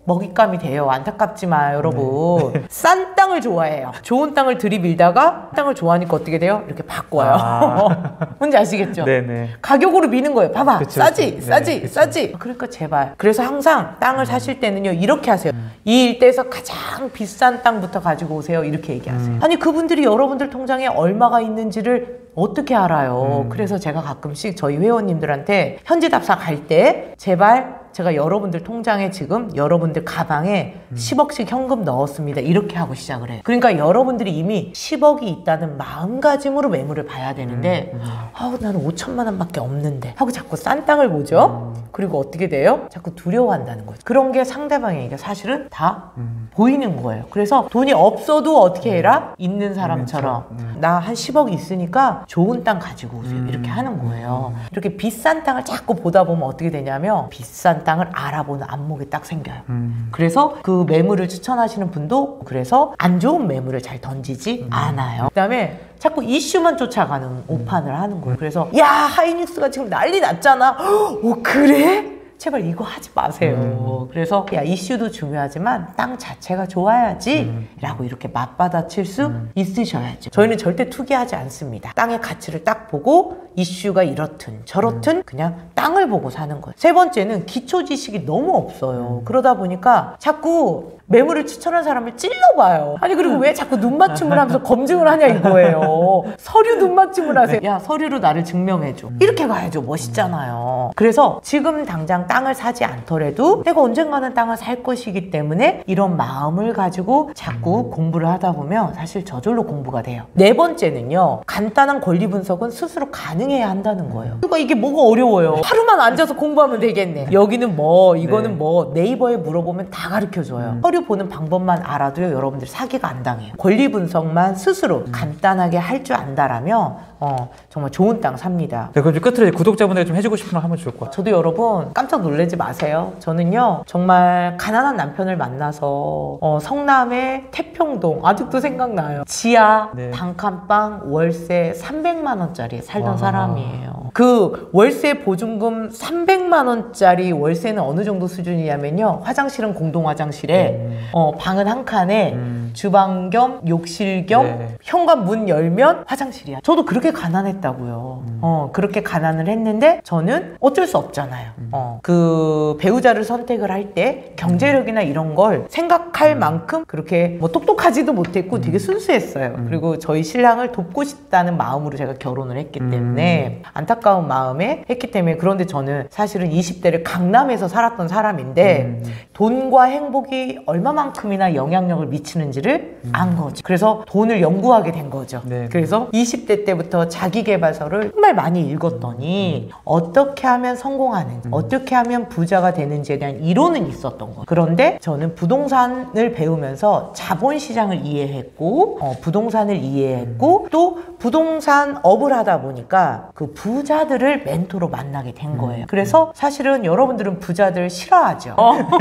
먹잇감이 돼요. 안타깝지 마요, 여러분. 네. 싼 땅을 좋아해요. 좋은 땅을 들이밀다가 땅을 좋아하니까 어떻게 돼요? 이렇게 바꿔요. 아. 뭔지 아시겠죠? 네네. 가격으로 미는 거예요. 봐봐. 그쵸, 싸지, 그쵸. 싸지, 네, 싸지. 그러니까 제발. 그래서 항상 땅을 음. 사실 때는요, 이렇게 하세요. 음. 이 일대에서 가장 비싼 땅부터 가지고 오세요. 이렇게 얘기하세요. 음. 아니, 그분들이 여러분들 통장에 얼마가 있는지를 어떻게 알아요? 음. 그래서 제가 가끔씩 저희 회원님들한테 현지 답사 갈 때 제발 제가 여러분들 통장에 지금 여러분들 가방에 음. 십억씩 현금 넣었습니다. 이렇게 하고 시작을 해요. 그러니까 여러분들이 이미 십억이 있다는 마음가짐으로 매물을 봐야 되는데 음. 음. 아우 나는 오천만 원밖에 없는데 하고 자꾸 싼 땅을 보죠. 음. 그리고 어떻게 돼요? 자꾸 두려워한다는 거죠. 그런 게 상대방에게 사실은 다 음. 보이는 거예요. 그래서 돈이 없어도 어떻게 해라? 있는 사람처럼 음. 나 한 십억이 있으니까 좋은 땅 가지고 오세요. 음. 이렇게 하는 거예요. 음. 이렇게 비싼 땅을 자꾸 보다 보면 어떻게 되냐면 비싼 땅을 알아보는 안목이 딱 생겨요. 음. 그래서 그 매물을 추천하시는 분도 그래서 안 좋은 매물을 잘 던지지 음. 않아요. 그 다음에 자꾸 이슈만 쫓아가는 음. 오판을 하는 거예요. 그래서 야 하이닉스가 지금 난리 났잖아. 오 그래? 제발 이거 하지 마세요. 음. 그래서 야 이슈도 중요하지만 땅 자체가 좋아야지 음. 라고 이렇게 맞받아칠 수 음. 있으셔야죠. 저희는 절대 투기하지 않습니다. 땅의 가치를 딱 보고 이슈가 이렇든 저렇든 음. 그냥 땅을 보고 사는 거예요. 세 번째는 기초 지식이 너무 없어요. 음. 그러다 보니까 자꾸 매물을 추천한 사람을 찔러봐요. 아니 그리고 왜 자꾸 눈 맞춤을 하면서 검증을 하냐 이거예요. 서류 눈 맞춤을 하세요. 야 서류로 나를 증명해줘. 이렇게 가야죠. 멋있잖아요. 그래서 지금 당장 땅을 사지 않더라도 내가 언젠가는 땅을 살 것이기 때문에 이런 마음을 가지고 자꾸 공부를 하다 보면 사실 저절로 공부가 돼요. 네 번째는요. 간단한 권리 분석은 스스로 가능해야 한다는 거예요. 그러니까 이게 뭐가 어려워요. 하루만 앉아서 공부하면 되겠네. 여기는 뭐 이거는 네. 뭐 네이버에 물어보면 다 가르쳐줘요. 서류 보는 방법만 알아도요. 여러분들 사기가 안 당해요. 권리 분석만 스스로 음. 간단하게 할 줄 안다라면 어, 정말 좋은 땅 삽니다. 네, 그럼 끝으로 구독자분들이 좀 해주고 싶은 거 하면 좋을 것 같아요. 저도 여러분 깜짝 놀라지 마세요. 저는요 정말 가난한 남편을 만나서 어, 성남의 태평동 아직도 생각나요. 지하 네. 단칸방 월세 삼백만 원짜리 살던 와. 사람이에요. 그 월세 보증금 삼백만 원짜리 월세는 어느 정도 수준이냐면요. 화장실은 공동 화장실에 음. 어, 방은 한 칸에 음. 주방 겸 욕실 겸 네. 현관 문 열면 화장실이야. 저도 그렇게 가난했다고요. 음. 어, 그렇게 가난을 했는데 저는 어쩔 수 없잖아요. 음. 어, 그 배우자를 선택을 할 때 경제력이나 이런 걸 생각할 음. 만큼 그렇게 뭐 똑똑하지도 못했고 음. 되게 순수했어요. 음. 그리고 저희 신랑을 돕고 싶다는 마음으로 제가 결혼을 했기 때문에 음. 안타까운 마음에 했기 때문에 그런데 저는 사실은 이십 대를 강남에서 살았던 사람인데 음. 돈과 행복이 얼마만큼이나 영향력을 미치는지를 음. 안 거죠. 그래서 돈을 연구하게 된 거죠. 네. 그래서 이십 대 때부터 자기계발서를 정말 많이 읽었더니 음. 어떻게 하면 성공하는지 음. 어떻게 하면 부자가 되는지에 대한 이론은 있었던 거예요. 그런데 저는 부동산을 배우면서 자본시장을 이해했고 어, 부동산을 이해했고 음. 또 부동산 업을 하다 보니까 그 부자들을 멘토로 만나게 된 거예요. 그래서 사실은 여러분들은 부자들 싫어하죠.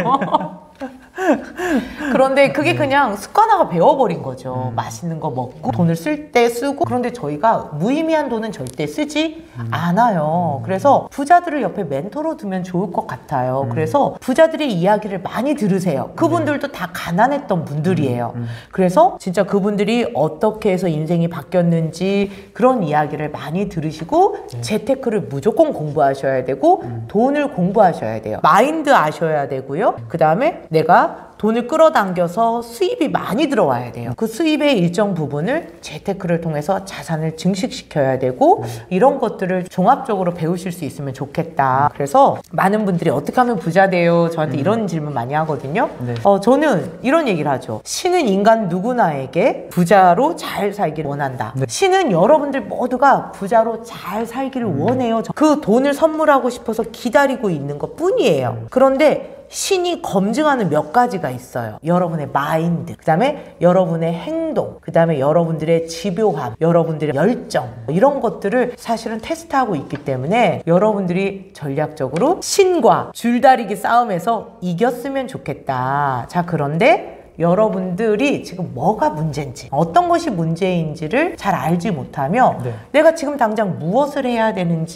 그런데 그게 그냥 습관화가 배워버린 거죠. 음. 맛있는 거 먹고 돈을 쓸 때 쓰고. 그런데 저희가 무의미한 돈은 절대 쓰지 음. 않아요. 그래서 부자들을 옆에 멘토로 두면 좋을 것 같아요. 음. 그래서 부자들의 이야기를 많이 들으세요. 그분들도 다 가난했던 분들이에요. 음. 그래서 진짜 그분들이 어떻게 해서 인생이 바뀌었는지 그런 이야기를 많이 들으시고 네. 재테크를 무조건 공부하셔야 되고 음. 돈을 공부하셔야 돼요. 마인드 아셔야 되고요. 그 다음에 내가 돈을 끌어당겨서 수입이 많이 들어와야 돼요. 그 수입의 일정 부분을 재테크를 통해서 자산을 증식시켜야 되고 음. 이런 것들을 종합적으로 배우실 수 있으면 좋겠다. 그래서 많은 분들이 어떻게 하면 부자 돼요? 저한테 음. 이런 질문 많이 하거든요. 네. 어, 저는 이런 얘기를 하죠. 신은 인간 누구나에게 부자로 잘 살기를 원한다. 네. 신은 여러분들 모두가 부자로 잘 살기를 음. 원해요. 그 돈을 선물하고 싶어서 기다리고 있는 것 뿐이에요. 음. 그런데 신이 검증하는 몇 가지가 있어요. 여러분의 마인드, 그 다음에 여러분의 행동, 그 다음에 여러분들의 집요함, 여러분들의 열정 이런 것들을 사실은 테스트하고 있기 때문에 여러분들이 전략적으로 신과 줄다리기 싸움에서 이겼으면 좋겠다. 자, 그런데 여러분들이 지금 뭐가 문제인지 어떤 것이 문제인지를 잘 알지 못하며 네. 내가 지금 당장 무엇을 해야 되는지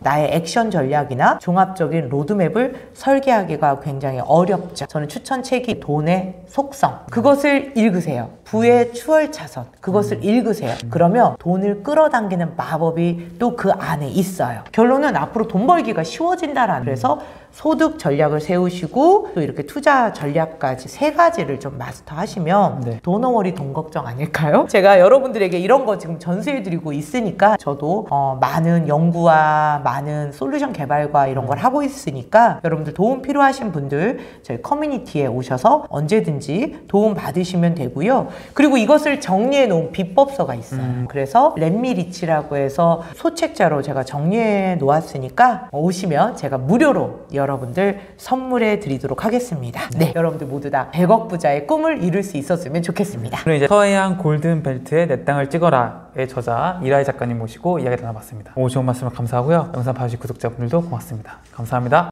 나의 액션 전략이나 종합적인 로드맵을 설계하기가 굉장히 어렵죠. 저는 추천책이 돈의 속성, 그것을 읽으세요. 부의 추월차선, 그것을 읽으세요. 그러면 돈을 끌어당기는 마법이 또 그 안에 있어요. 결론은 앞으로 돈 벌기가 쉬워진다라는, 그래서 소득 전략을 세우시고 또 이렇게 투자 전략까지 세 가지를 좀 마스터하시면 네. 돈어워리 돈 걱정 아닐까요? 제가 여러분들에게 이런 거 지금 전수해드리고 있으니까 저도 어, 많은 연구와 많은 솔루션 개발과 이런 걸 하고 있으니까 여러분들 도움 필요하신 분들 저희 커뮤니티에 오셔서 언제든지 도움 받으시면 되고요. 그리고 이것을 정리해 놓은 비법서가 있어요. 음. 그래서 렛미리치라고 해서 소책자로 제가 정리해 놓았으니까 오시면 제가 무료로 여러분들 선물해 드리도록 하겠습니다. 네, 네. 여러분들 모두 다 백억 부자의 꿈을 이룰 수 있었으면 좋겠습니다. 그리고 이제 서해안 골든 벨트에 내 땅을 찍어라의 저자 이라이 작가님 모시고 이야기 나눠봤습니다. 오, 좋은 말씀을 감사하고요. 영상 봐주신 구독자분들도 고맙습니다. 감사합니다.